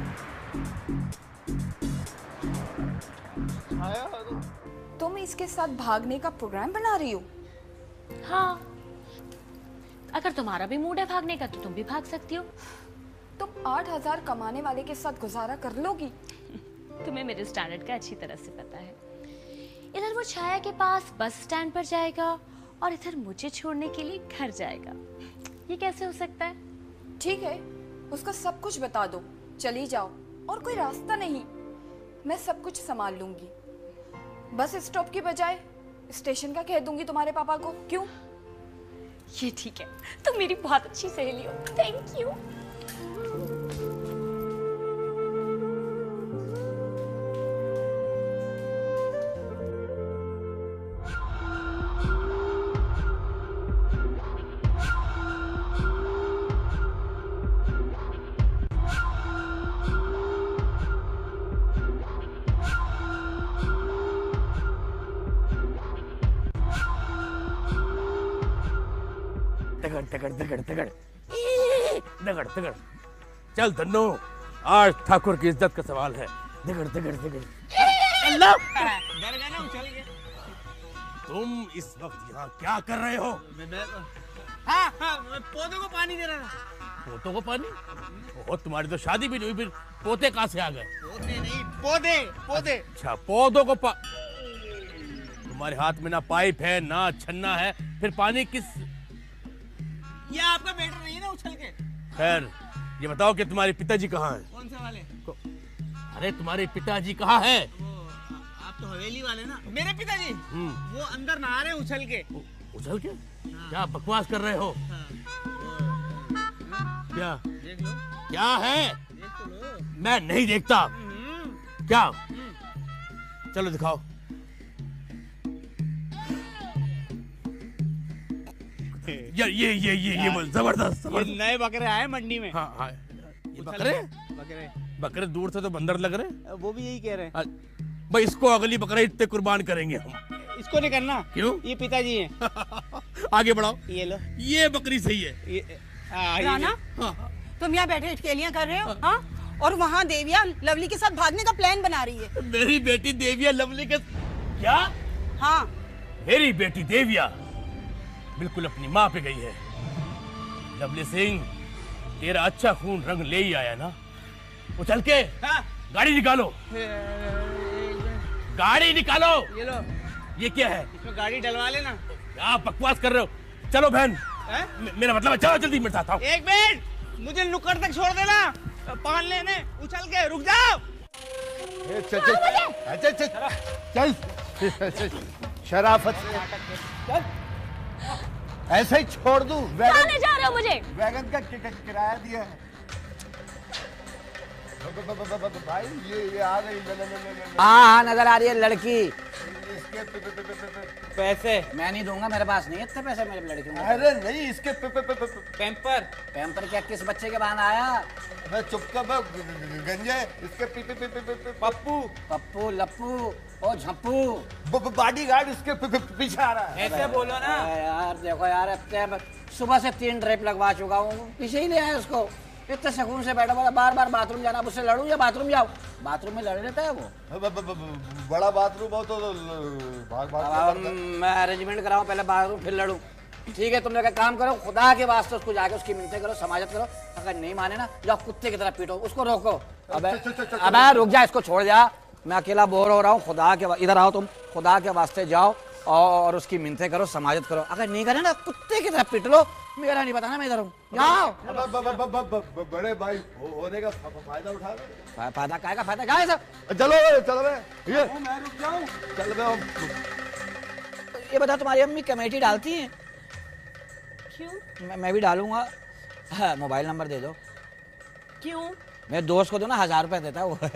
आया तो तुम इसके साथ भागने का प्रोग्राम बना रही हो? हाँ, अगर तुम्हारा भी मूड है भागने का तो तुम भी भाग सकती हो। तुम आठ हजार कमाने वाले के साथ गुजारा कर लोगी? तुम्हें मेरे स्टैंडर्ड का अच्छी तरह से पता है। इधर वो छाया के पास बस स्टैंड पर जाएगा और इधर मुझे छोड़ने के लिए घर जाएगा। ये कैसे हो सकता है? ठीक है, उसका सब कुछ बता दो, चली जाओ और कोई रास्ता नहीं, मैं सब कुछ संभाल लूंगी। बस स्टॉप की बजाय स्टेशन का कह दूंगी तुम्हारे पापा को। क्यों? ये ठीक है, तुम मेरी बहुत अच्छी सहेली हो। Thank you. तगड़ तगड़ तगड़ तगड़ तगड़ तगड़। चल धन्नो, आज ठाकुर की इज्जत का सवाल है। तगड़ तगड़ तगड़। अल्लाह, डर गया ना, उछल गया। तुम इस वक्त यहाँ क्या कर रहे हो? हाँ हाँ, मैं पौधों को पानी दे रहा था। पोतों को पानी? ओह, तुम्हारी तो शादी भी नहीं हुई, फिर पोते कहाँ से आ गए? पोते नहीं, पौधे पौधे। अच्छा, पौधों को पा... तुम्हारे हाथ में ना पाइप है ना छन्ना है, फिर पानी किस? ये आपका बेटा नहीं है ना उछल के? खैर, ये बताओ कि तुम्हारे पिताजी कहाँ हैं? कौन से वाले? अरे तुम्हारे पिताजी कहाँ हैं? आप तो हवेली वाले ना। मेरे पिताजी वो अंदर नहा रहे हैं उछल के। उछल के? क्या बकवास कर रहे हो? क्या? देख लो। क्या है? देख तो लो। मैं नहीं देखता। क्या? चलो दिखाओ। यार ये ये ये ये जबरदस्त। ये नए बकरे आए मंडी में। हाँ हाँ, ये बकरे? बकरे बकरे दूर से तो बंदर लग रहे। वो भी यही कह रहे हैं। भाई इसको अगली बकरे इतने कुर्बान करेंगे हम। इसको नहीं करना। क्यों? ये पिताजी हैं। आगे बढ़ाओ। ये लो। ये बकरी सही है। ये राना, तुम यहाँ बैठे इटकेलियाँ कर रहे हो? हाँ? और वहाँ देविया लवली के साथ भागने का प्लान बना रही है। मेरी बेटी देविया लवली के? क्या? हाँ। मेरी बेटी देविया बिल्कुल अपनी माँ पे गई है। लवली सिंह, तेरा अच्छा खून रंग ले ही आया ना? उछल के हाँ? गाड़ी निकालो। गाड़ी निकालो। ये लो। ये क्या है? इसमें गाड़ी डलवा लेना। क्या बकवास कर रहे हो? चलो बहन, मेरा मतलब है चलो जल्दी, मैं चाहता हूँ। एक मिनट, मुझे नुक्कड़ तक छोड़ देना। पान लेने उछल के रुक जाओ। चल चल चल चल, शराफत से ऐसे ही छोड़ दूं? कहाँ ले जा रहे हो मुझे? वैगन का किराया दिया है भाई। ये ये आ गई। हाँ हाँ, नजर आ रही है लड़की। इसके पैसे मैं नहीं दूंगा, मेरे पास नहीं इतने पैसे मेरे लड़की में। अरे नहीं, इसके पैम्पर पैम्पर क्या किस बच्चे के बहाना आया? मैं चुपका गंजे इसके पी पी पी पी पप्पू पप्पू लप्पू ओ झप्पू बॉडीगार्ड इसके पीछे आ रहा है। ऐसे बोलो ना यार। देखो यार, अब सुबह से तीन ड्रिप लगवा चुका हूँ, पीछे ही ले आए उसको। इतने सुकून से बैठा बोला बार बार बाथरूम जाना, उससे लड़ूं या बाथरूम जाओ? बाथरूम में लड़ लेता है वो। ब, ब, ब, बड़ा बाथरूम हो तो भाग भाग मैं अरेंजमेंट कराऊं पहले बाथरूम फिर लड़ूं। ठीक है, तुम लोग एक काम करो, खुदा के वास्ते उसको जाके उसकी मिन्नतें करो, समाजत करो। अगर नहीं माने ना, जाओ कुत्ते की तरह पीटो, उसको रोको। अबे अबे रुक जा, इसको छोड़ जा, मैं अकेला बोर हो रहा हूँ। खुदा के इधर आओ तुम, खुदा के वास्ते जाओ और उसकी मिन्नतें करो, समाजत करो। अगर नहीं करे ना, कुत्ते की तरह पीट लो, मेरा नहीं पता ना, मैं इधर हूँ। जाओ। बड़े भाई होने का फायदा उठा लो। फायदा काय का फायदा काय सब? चलो चलो बे, ये मैं रुक जाऊं। चल बे। ये बता, तुम्हारी अम्मी कमेटी डालती हैं? क्यों? मैं, मैं भी डालूंगा। हाँ, मोबाइल नंबर दे दो। क्यों? मेरे दोस्त को दो ना, हजार रुपए देता है वो।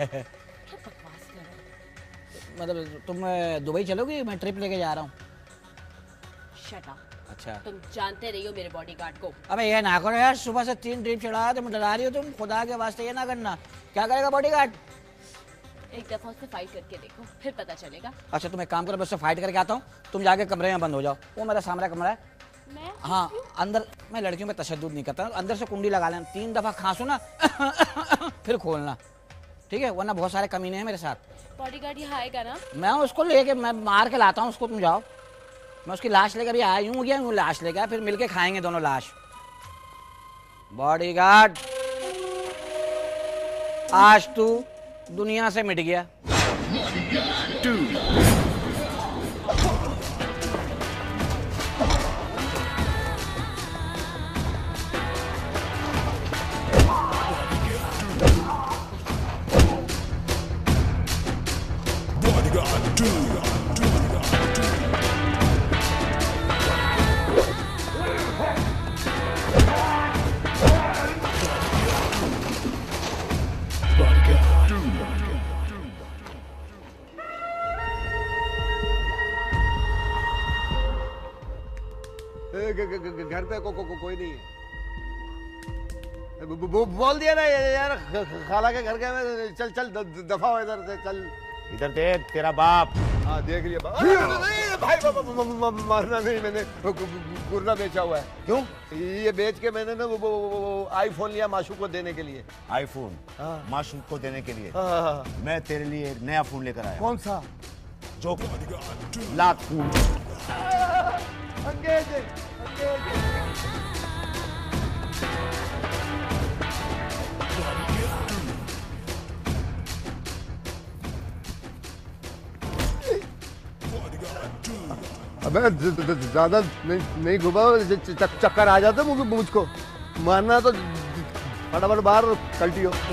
मतलब तुम दुबई चलोगी? मैं ट्रिप लेके जा रहा हूँ। Shut up. अच्छा, तुम जानते रही हो मेरे बॉडीगार्ड को। अबे ये ना करो यार, सुबह से तीन ट्रिप चढ़ाया, तुम डरा रही हो। तुम खुदा के वास्ते ये ना करना। क्या करेगा बॉडीगार्ड? एक दफा उससे फाइट करके देखो, फिर पता चलेगा। अच्छा, तुम एक काम करो, मैं उससे फाइट करके आता हूँ, तुम जाके कमरे में बंद हो जाओ। वो मेरा सामने कमरा है। मैं? हाँ, अंदर मैं लड़कियों में तशद्दुद नहीं करता, अंदर से कुंडी लगा लेना, तीन दफा खांसो ना फिर खोलना, ठीक है? वरना बहुत सारे कमीने हैं मेरे साथ। बॉडीगार्ड यहाँ आएगा ना? मैं उसको लेके मैं मार के लाता हूँ उसको, तुम जाओ। मैं उसकी लाश लेकर भी आया हूँ, गया हूँ लाश लेकर, फिर मिलके खाएंगे दोनों लाश। बॉडीगार्ड, आज तू दुनिया से मिट गया। घर पे को, को, को, कोई नहीं है। ब, ब, बोल दिया ना यार, खाला के घर गए। चल चल दफा हो इधर से, चल इधर देख, तेरा बाप। हाँ देख लिया बाप। नहीं भाई, मारना नहीं, मैंने गुर्रा बेचा हुआ है। क्यों? ये बेच के मैंने ना वो, वो, वो, वो आईफोन लिया माशूक को देने के लिए। आईफोन? हाँ। माशूक को देने के लिए? हाँ, हाँ। मैं तेरे लिए एक नया फोन लेकर आया। कौन सा? जो लाख फोन। अंगेज है, अंगेज है। अबे ज्यादा नहीं नहीं घुमा, चक्कर आ जाता मुझको। मारना तो फटाफट बाहर कल्टी हो।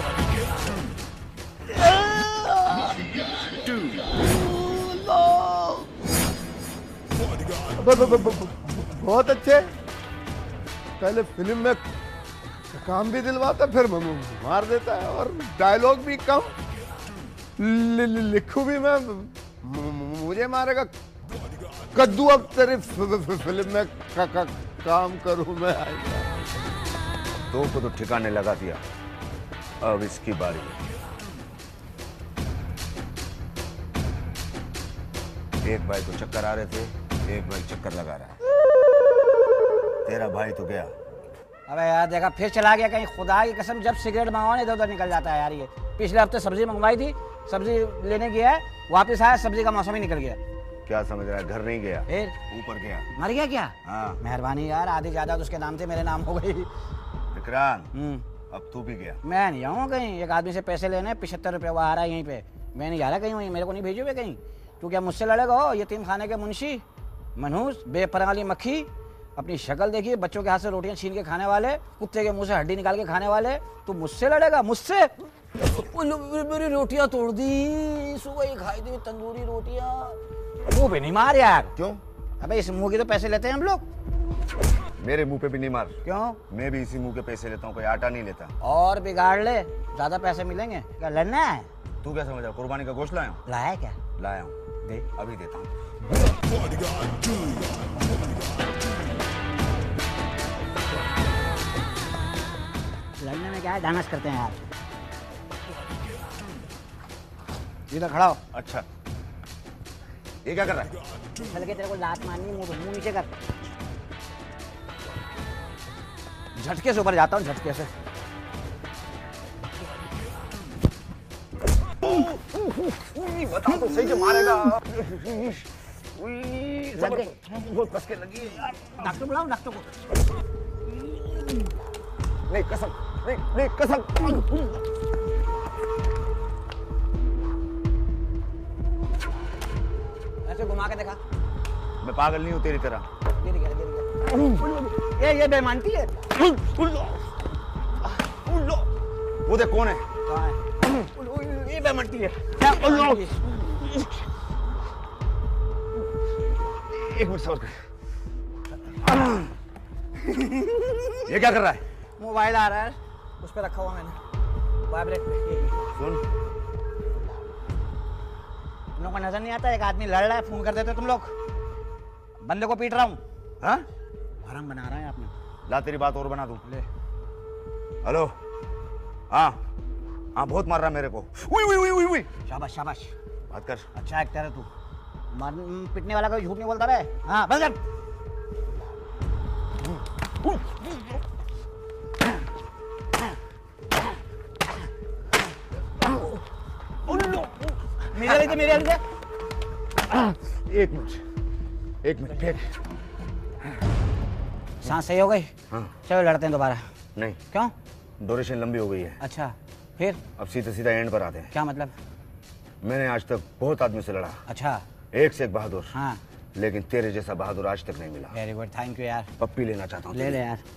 बहुत अच्छे, पहले फिल्म में काम भी दिलवाता, फिर मार देता है, और डायलॉग भी कम, लिखूं भी मैं, मुझे मारेगा। कद्दू अब तेरी फिल्म में का, का, काम करूं मैं। दो को तो ठिकाने लगा दिया, अब इसकी बारी है। एक भाई को चक्कर आ रहे थे, एक भाई चक्कर लगा रहा है। तेरा भाई तो गया। अबे यार देखा, फिर चला गया कहीं। खुदा की कसम, जब सिगरेट मंगवाओ इधर उधर निकल जाता है यार। ये पिछले हफ्ते सब्जी मंगवाई थी, सब्जी लेने गया है, वापस आया, सब्जी का मौसम ही निकल गया। क्या समझ रहा है? घर नहीं गया, फिर ऊपर गया। मर गया क्या? हाँ। मेहरबानी यार, आधी जायदाद उसके नाम थे, मेरे नाम हो गई। विक्रांत, अब तू भी गया। मैं नहीं जाऊँगा कहीं। एक आदमी से पैसे लेने, पिछहत्तर रुपये वो आ रहा है यहीं पे, मैं नहीं जा रहा कहीं वहीं। मेरे को नहीं भेजोगे कहीं? तू क्या मुझसे लड़ेगा? हो यतीम खाने के मुंशी, मनहूस, बेपरवाली मक्खी। अपनी शक्ल देखिए, बच्चों के हाथ से रोटियां छीन के खाने वाले, कुत्ते के मुंह से हड्डी निकाल के खाने वाले। तू मुझसे लड़ेगा? मुझसे? मेरी रोटियां तोड़ दी, सुबह ही खाई थी तंदूरी रोटियां। मुंह पे नहीं मार यार। क्यों? अबे इस मुंह के तो पैसे लेते हैं हम लोग। मेरे मुंह पे भी नहीं मार। क्यों? मैं भी इसी मुंह के पैसे लेता हूँ, कोई आटा नहीं लेता। और बिगाड़ ले, ज्यादा पैसे मिलेंगे। क्या लड़ना है? तू क्या समझ रहा? कुर्बानी का गोश्त लाया हूँ। लाया क्या? लाया हूँ, दे, अभी देता हूँ। लड़ने में क्या है, डांस करते हैं यार। इधर खड़ा हो। अच्छा, ये क्या कर रहा है? चल के तेरे को लात मारनी, मुंह मुंह नीचे कर। झटके से ऊपर जाता हूँ, झटके से। बता तो सही जो मारेगा। लग गए? बहुत कस के लगी है यार। डॉक्टर बुलाओ डॉक्टर को। नहीं कसम, नहीं नहीं कसम। ऐसे घुमा के देखा। मैं पागल नहीं हूँ तेरी तरह। गिर गया गिर गया। ये ये बेईमानती है। वो देख कौन है? कहाँ है? ये बेईमानती है। क्या एक मिनट सबर कर। ये क्या कर रहा है? मोबाइल आ रहा है, उस पर रखा हुआ मैंने, वाइब्रेट पे। सुन, तुम लोग को नजर नहीं आता एक आदमी लड़ रहा है, फोन कर देते तुम लोग। बंदे को पीट रहा हूँ। हाँ? भरम बना रहा है आपने। ला तेरी बात और बना दूं। ले। हेलो। हाँ हाँ बहुत मार रहा है मेरे को। उई उई उई उई उई। शाबाश शाबाश। बात कर। अच्छा एक्टर है तू। मार पिटने वाला कोई झूठ नहीं बोलता बे। हाँ बस कर। मेरे लिए मेरे लिए। एक मिनट एक मिनट फेंक। सांस सही हो गई? हाँ। चलो लड़ते हैं दोबारा। नहीं। क्यों? ड्यूरेशन लंबी हो गई है। अच्छा फिर? अब सीधा सीधा एंड पर आते हैं। क्या मतलब? मैंने आज तक बहुत आदमी से लड़ा। अच्छा। एक से एक बहादुर। हाँ। लेकिन तेरे जैसा बहादुर आज तक नहीं मिला। वेरी गुड, थैंक यू यार। पप्पी लेना चाहता हूँ। ले ले यार।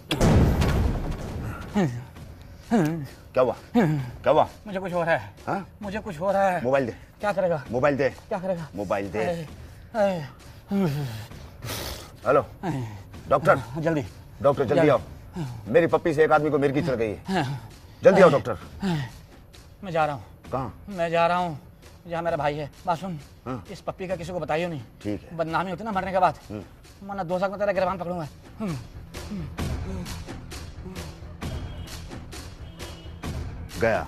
क्या हुआ? क्या हुआ? मुझे कुछ हो रहा है। हाँ? मुझे कुछ हो रहा है। मोबाइल दे। क्या करेगा? मोबाइल दे। क्या करेगा? मोबाइल दे। आए, हेलो डॉक्टर। जल्दी डॉक्टर जल्दी आओ। मेरी पप्पी से एक आदमी को मिर्गी चढ़ गई है। जल्दी आओ डॉक्टर। मैं जा रहा हूँ। कहाँ? मैं जा रहा हूँ जहाँ मेरा भाई है। बात सुन। हाँ? इस पप्पी का किसी को बताइयो नहीं। ठीक है। बदनामी होती ना मरने के बाद। वरना दो साल में तेरा गिरबान पकड़ूंगा। गया।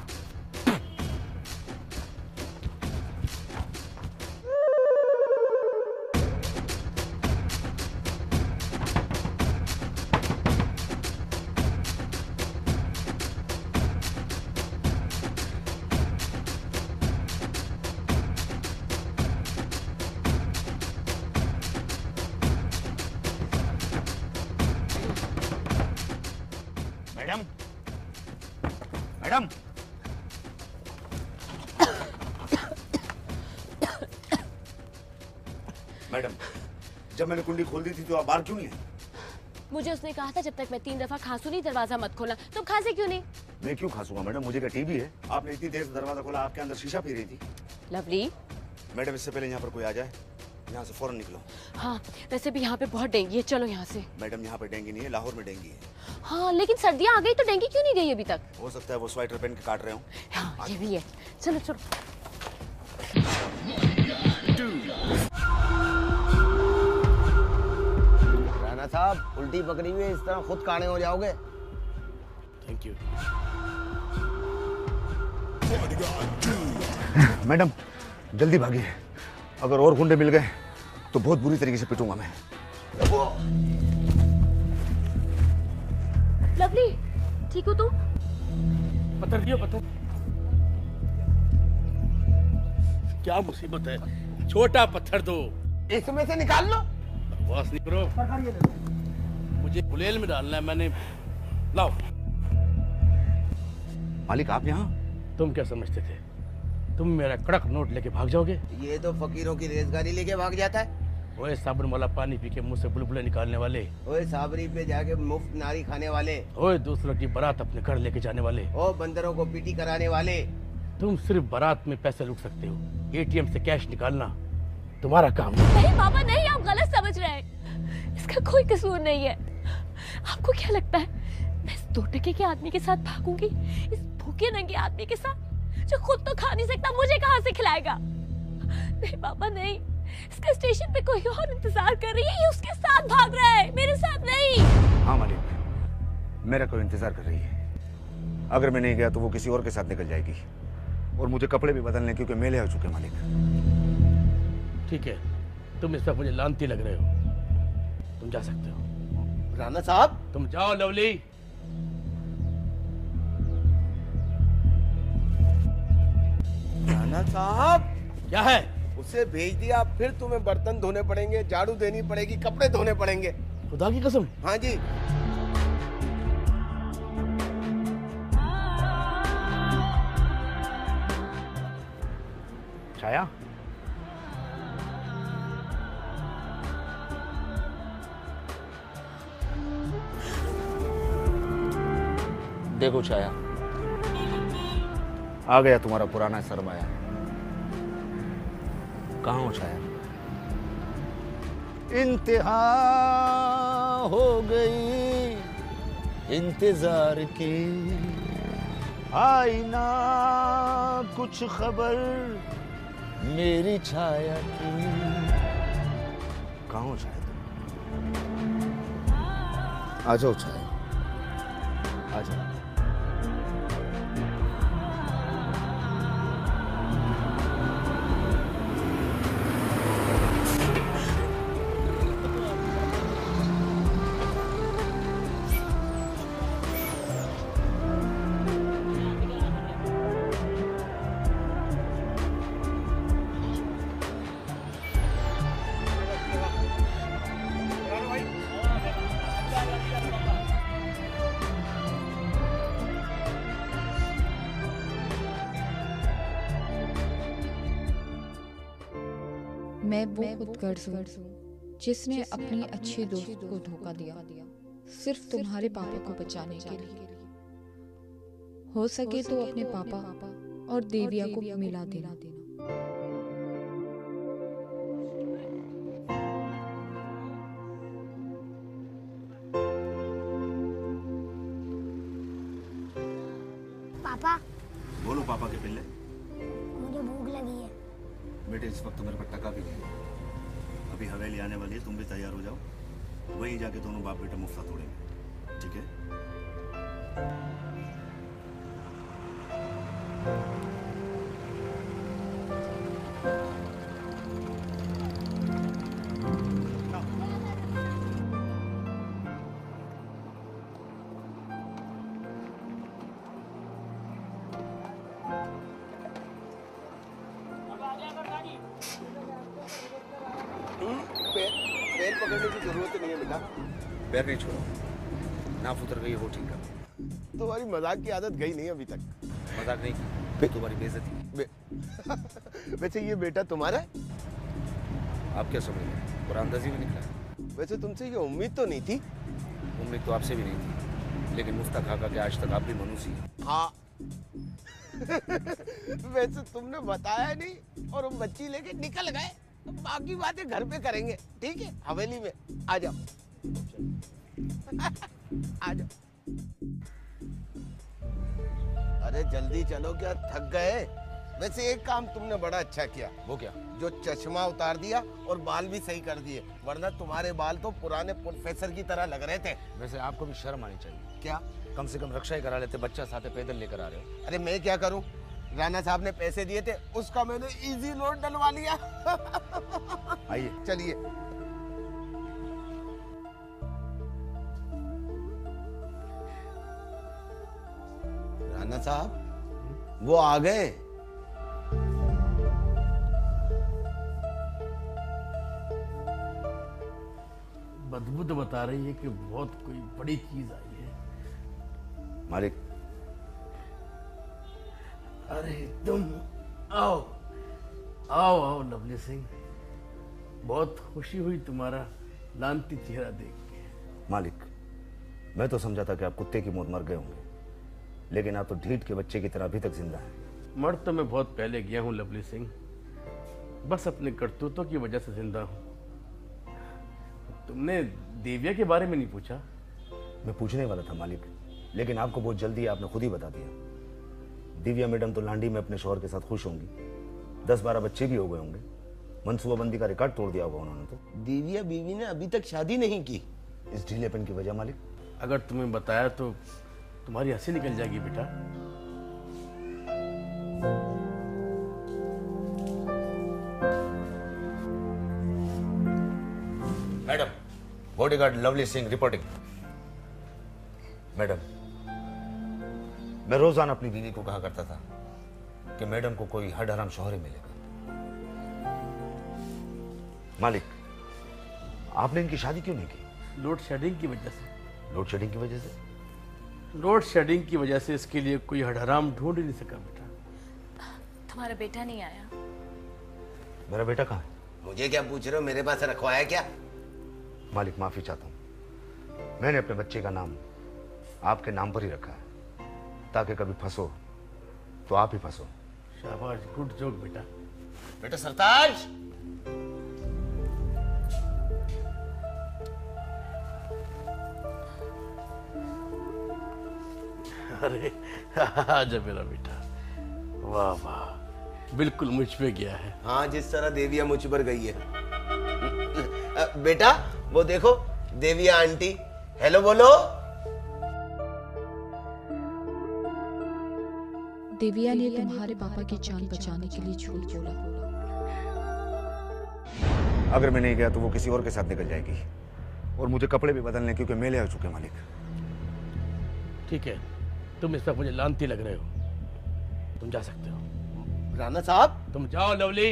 मैडम मैडम मैडम जब मैंने कुंडी खोल दी थी तो आप बाहर क्यों नहीं है? मुझे उसने कहा था जब तक मैं तीन दफा खांसू नहीं दरवाजा मत खोलना। तुम खांसे क्यों नहीं? मैं क्यों खांसूंगा मैडम, मुझे क्या टीबी है? आपने इतनी देर से दरवाजा खोला, आपके अंदर शीशा पी रही थी। लवली। मैडम इससे पहले यहाँ पर कोई आ जाए, यहाँ से फौरन निकलो। हाँ वैसे भी यहाँ पे बहुत डेंगी है, चलो यहाँ से। मैडम यहाँ पे डेंगी नहीं है, लाहौर में डेंगी है। हाँ लेकिन सर्दियाँ आ गई तो डेंगी क्यों नहीं गई अभी तक? हो सकता है वो स्वेटर पहन के काट रहे हो। हाँ ये भी है, चलो चलो। राणा साहब उल्टी पकड़ी हुई इस तरह खुद काने हो जाओगे। Thank you. मैडम जल्दी भागिए, अगर और गुंडे मिल गए तो बहुत बुरी तरीके से पिटूंगा मैं। लवली ठीक हो तू? पत्थर दियो पत्थर। क्या मुसीबत है, छोटा पत्थर दो। इसमें से निकाल लो। बकवास नहीं करो, मुझे गुलेल में डालना है मैंने। लाओ। मालिक आप यहाँ? तुम क्या समझते थे तुम मेरा कड़क नोट लेके भाग जाओगे? ये तो फकीरों की रेजगारी लेके भाग जाता है। ओए साबुन वाला पानी पी के मुंह से बुलबुले निकालने वाले। ओए साबरी पे जाके मुफ्त नारी खाने वाले। ओए दूसरों की बारात अपने घर लेके जाने वाले। ओ बंदरों को पीटी कराने वाले। तुम सिर्फ बारात में पैसे लूट सकते हो, एटीएम से कैश निकालना तुम्हारा काम नहीं। नहीं पापा नहीं, आप गलत समझ रहे हैं। इसका कोई कसूर नहीं है। आपको क्या लगता है मैं इस दो टके के आदमी के साथ भागूंगी? इस भूखे नंगे आदमी के साथ जो खुद तो खा नहीं सकता, मुझे कहाँ से खिलाएगा? नहीं पापा नहीं, इसका स्टेशन पे कोई और इंतजार कर रही है, ये उसके साथ भाग रहा है, मेरे साथ नहीं। हाँ मालिक, मेरा कोई इंतजार कर रही है। अगर मैं नहीं गया तो वो किसी और के साथ निकल जाएगी और मुझे कपड़े भी बदलने क्योंकि मेले आ चुके मालिक। ठीक है, तुम इस वक्त मुझे लानती लग रहे हो, तुम जा सकते हो। राणा साहब तुम जाओ। लवली राणा साहब क्या है? उसे भेज दिया, फिर तुम्हें बर्तन धोने पड़ेंगे, झाड़ू देनी पड़ेगी, कपड़े धोने पड़ेंगे। खुदा की कसम? हाँ जी। छाया, देखो छाया, आ गया तुम्हारा पुराना सरमाया। कहाँ हो छाया? इंतहा हो गई इंतजार की, आई ना कुछ खबर मेरी छाया की। कहाँ हो छाया तुम? आ जाओ छाया, आ जाओ। मैं वो खुदगर्ज हूँ जिसने अपनी अच्छी दोस्त को धोखा दिया, सिर्फ तुम्हारे पापा को बचाने के लिए। हो सके तो अपने पापा और देविया को मिला देना। पापा। बोलो पापा के पिल्ले। मुझे भूख लगी है। बेटे इस वक्त मेरे पर टका भी नहीं, अभी हवेली आने वाली है, तुम भी तैयार हो जाओ, वहीं जाके दोनों बाप बेटा मुफ्ता तोड़ेंगे, ठीक है? पैर पकड़ने की जरूरत नहीं है बेटा। पैर नहीं छोड़ो, नाफ उतर गई वो ठीक है। तुम्हारी मजाक की आदत गई नहीं अभी तक। मजाक नहीं की, तुम्हारी बेइज्जती। बे... वैसे ये बेटा तुम्हारा है? आप क्या समझ रहे? कुरानदाजी भी निकला। वैसे तुमसे ये उम्मीद तो नहीं थी। उम्मीद तो आपसे भी नहीं थी, लेकिन मुफ्ता खाका के आज तक आप भी मनुष्य हैं। हाँ। वैसे तुमने बताया नहीं और हम बच्ची लेके निकल गए, तो बाकी बातें घर पे करेंगे, ठीक है? हवेली में आ जाओ। आ जाओ। अरे जल्दी चलो, क्या थक गए? वैसे एक काम तुमने बड़ा अच्छा किया। वो क्या? जो चश्मा उतार दिया और बाल भी सही कर दिए, वरना तुम्हारे बाल तो पुराने प्रोफेसर की तरह लग रहे थे। वैसे आपको भी शर्म आनी चाहिए। क्या? कम से कम रक्षा ही करा लेते, बच्चा साथे पैदल लेकर आ रहे हो। अरे मैं क्या करूं? राणा साहब ने पैसे दिए थे, उसका मैंने इजी लोड डलवा लिया। आइए चलिए। राणा साहब वो आ गए। बदबू तो बता रही है कि बहुत कोई बड़ी चीज आई है। मालिक। अरे तुम आओ आओ आओ लवली सिंह, बहुत खुशी हुई तुम्हारा लांती चेहरा देख के। मालिक, मैं तो समझा था कि आप कुत्ते की मौत मर गए होंगे, लेकिन आप तो ढीठ के बच्चे की तरह अभी तक जिंदा हैं। मर तो मैं बहुत पहले गया हूँ लवली सिंह, बस अपने करतूतों की वजह से जिंदा हूँ। तुमने देविया के बारे में नहीं पूछा? मैं पूछने वाला था मालिक, लेकिन आपको बहुत जल्दी आपने खुद ही बता दिया। दिव्या मैडम तो लांडी में अपने शौहर के साथ खुश होंगी, दस बारह बच्चे भी हो गए होंगे, मनसूबाबंदी का रिकॉर्ड तोड़ दिया होगा उन्होंने। तो दिव्या बीवी ने अभी तक शादी नहीं की। इस ढीलेपन की वजह मालिक? अगर तुम्हें बताया तो तुम्हारी हंसी निकल जाएगी बेटा। Madam, bodyguard lovely Singh reporting. Madam, मैं रोजाना अपनी बीवी को कहा करता था कि मैडम को कोई हड हराम शौहर ही मिलेगा। मालिक, आपने इनकी शादी क्यों नहीं की? लोड शेडिंग की वजह से। लोड शेडिंग की वजह से? लोड शेडिंग की वजह से इसके लिए कोई हडहराम ढूंढ ही नहीं सका बेटा। तुम्हारा बेटा नहीं आया। मेरा बेटा कहाँ है? मुझे क्या पूछ रहे हो, मेरे पास रखवाया क्या? मालिक माफी चाहता हूँ, मैंने अपने बच्चे का नाम आपके नाम पर ही रखा है, ताकि कभी फंसो तो आप ही फंसो। शाबाश, गुड जोक बेटा। बेटा सरताज, अरे आजा मेरा बेटा। वाह वाह, बिल्कुल मुझ पे गया है। हाँ, जिस तरह देविया मुझ पर गई है। बेटा वो देखो, देविया आंटी, हेलो बोलो। देविया ने तुम्हारे पापा की जान बचाने के लिए झूठ बोला। अगर मैं नहीं गया तो वो किसी और के साथ निकल जाएगी, और मुझे कपड़े भी बदलने क्योंकि मेले आ चुके मालिक। ठीक है, तुम इस वक्त मुझे लानती लग रहे हो, तुम जा सकते हो। राणा साहब, तुम जाओ। लवली,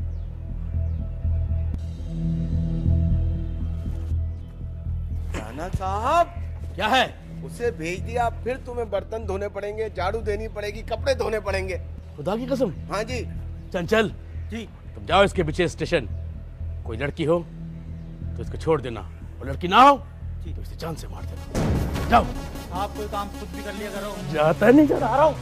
राणा साहब, क्या है? उसे भेज दिया, फिर तुम्हें बर्तन धोने पड़ेंगे, झाड़ू देनी पड़ेगी, कपड़े धोने पड़ेंगे। खुदा की कसम। हाँ जी। चंचल जी, तुम जाओ इसके पीछे स्टेशन, कोई लड़की हो तो इसको छोड़ देना, और लड़की ना हो तो इसे जान से मार देना। जाओ। आप कोई काम खुद भी कर लिया करो। जाता नहीं, जा रहा हूँ।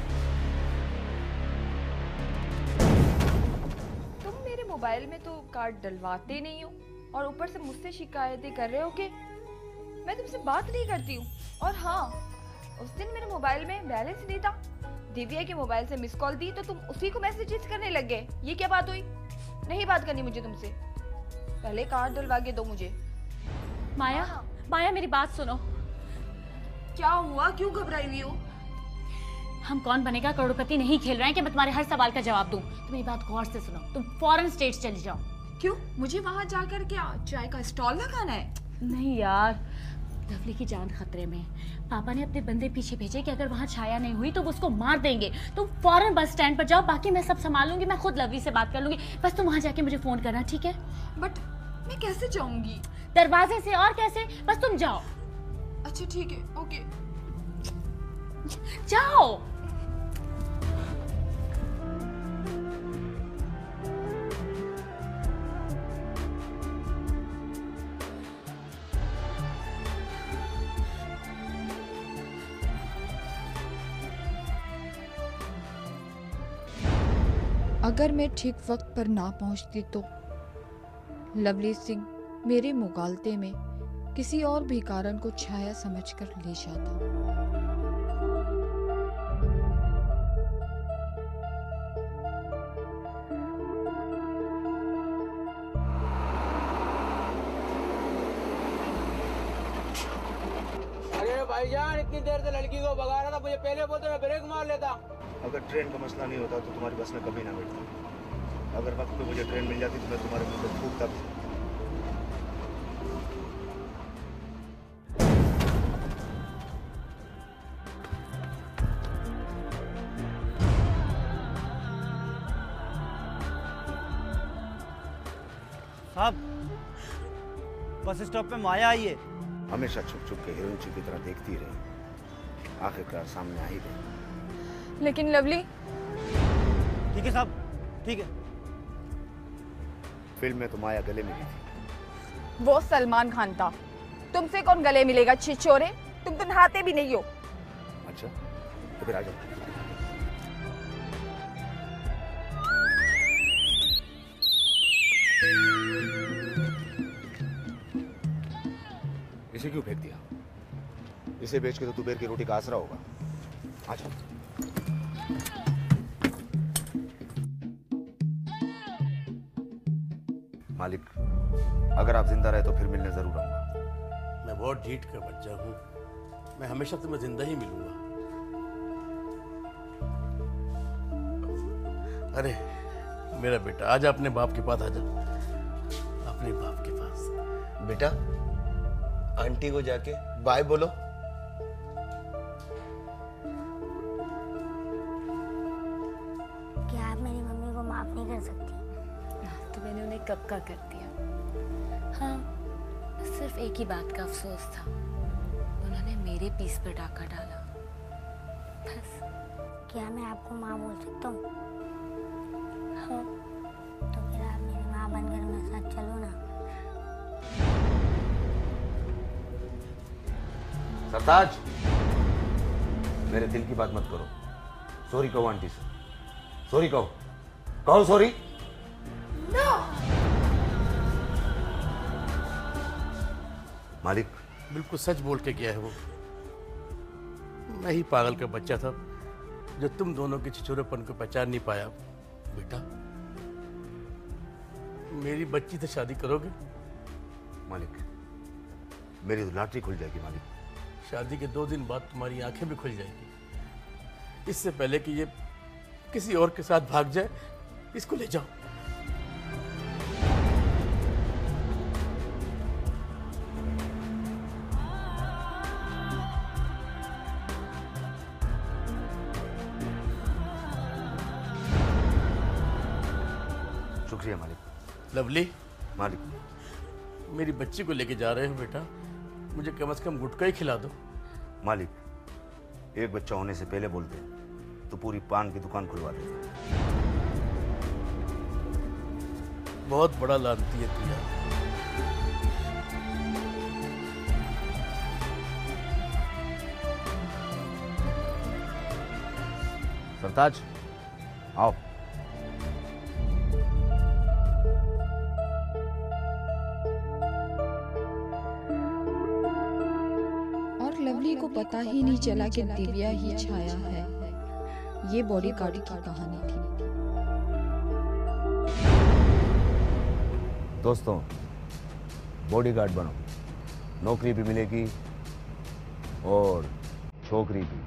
तुम मेरे मोबाइल में तो कार्ड डलवाते नहीं हो, और ऊपर से मुझसे शिकायतें कर रहे हो कि मैं तुमसे बात नहीं करती हूँ। और हाँ, उस दिन मेरे मोबाइल में बैलेंस नहीं था, दिव्या के मोबाइल से मिस कॉल दी तो तुम उसी को मैसेजेस करने लग गए। ये क्या बात हुई? नहीं बात करनी मुझे तुमसे, पहले कार्ड डलवा के दो मुझे। माया, माया मेरी बात सुनो। क्या हुआ, क्यों घबराई हुई हो? हम कौन बनेगा करोड़पति नहीं खेल रहे हैं कि मैं तुम्हारे हर सवाल का जवाब दूं। तुम मेरी बात गौर से सुनो, तुम फॉरेन स्टेट्स चली जाओ। क्यों? मुझे वहां जाकर क्या चाय का स्टॉल लगाना है? नहीं यार, लवली की जान खतरे में। पापा ने अपने बंदे पीछे भेजे कि अगर वहाँ छाया नहीं हुई तो वो उसको मार देंगे। तुम फौरन बस स्टैंड पर जाओ, बाकी मैं सब संभाल लूंगी। मैं खुद लवली से बात कर लूंगी, बस तुम वहाँ जाके मुझे फोन करना, ठीक है? बट मैं कैसे जाऊंगी? दरवाजे से। और कैसे? बस तुम जाओ। अच्छा ठीक है, ओके जाओ। अगर मैं ठीक वक्त पर ना पहुंचती तो लवली सिंह मेरे मुगालते में किसी और भी कारण को छाया समझकर ले जाता। अरे भाईजान, इतनी देर से लड़की को भगा रहा था, मुझे पहले बोलते मैं ब्रेक मार लेता। अगर ट्रेन का मसला नहीं होता तो तुम्हारी बस में कभी ना बैठता। अगर वक्त पे मुझे ट्रेन मिल जाती तो मैं तुम्हारे मुंह पे थूकता भी। साहब, बस स्टॉप पे माया आई है। हमेशा छुप छुप के हीरोइन की तरह देखती रही, आखिरकार सामने आ ही गई। लेकिन लवली। ठीक है साहब, ठीक है। फिल्म में तो माया गले मिली थी। वो सलमान खान था, तुमसे कौन गले मिलेगा छिछोरे? तुम तो नहाते भी नहीं हो। अच्छा, तो फिर आ जाओ। इसे क्यों फेंक दिया? इसे बेच के तो दोपहर की रोटी का आसरा होगा। आ जाओ। मालिक, अगर आप जिंदा रहे तो फिर मिलने जरूर आऊंगा। मैं बहुत ढीठ का बच्चा हूँ, मैं हमेशा तुम्हें जिंदा ही मिलूंगा। अरे मेरा बेटा, आजा अपने बाप के पास, आजा अपने बाप के पास। बेटा, आंटी को जाके बाय बोलो। कब का कर दिया। हाँ, बस सिर्फ एक ही बात का अफसोस था, उन्होंने मेरे पीस पर डाका डाला, बस। क्या मैं आपको माँ बोल सकता हूँ? हाँ। तो फिर आप मेरी माँ बनकर मेरे साथ चलो ना। सरताज, मेरे दिल की बात मत करो। सॉरी कहो आंटी से, सॉरी कहो, कहो सॉरी। नो। मालिक, बिल्कुल सच बोल के गया है वो। मैं ही पागल का बच्चा था जो तुम दोनों के छिछोरेपन को पहचान नहीं पाया। बेटा, मेरी बच्ची से शादी करोगे? मालिक, मेरी तो लॉटरी खुल जाएगी मालिक। शादी के दो दिन बाद तुम्हारी आंखें भी खुल जाएंगी। इससे पहले कि ये किसी और के साथ भाग जाए, इसको ले जाओ। शुक्रिया मालिक। लवली, मालिक, मेरी बच्ची को लेके जा रहे हो बेटा, मुझे कम से कम गुटका ही खिला दो। मालिक, एक बच्चा होने से पहले बोलते तो पूरी पान की दुकान खुलवा देते। बहुत बड़ा लानती है तू यार। सरताज, आओ। लवली को पता ही नहीं चला कि दिव्या ही छाया है। ये बॉडीगार्ड की कहानी थी। दोस्तों, बॉडीगार्ड बनो, नौकरी भी मिलेगी और छोकरी भी।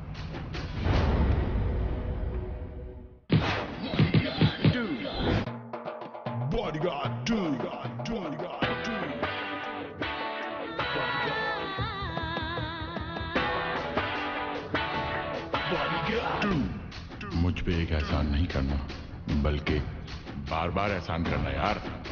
बॉडीगार्ड टू, मुझ पे एक एहसान नहीं करना, बल्कि बार बार एहसान करना यार।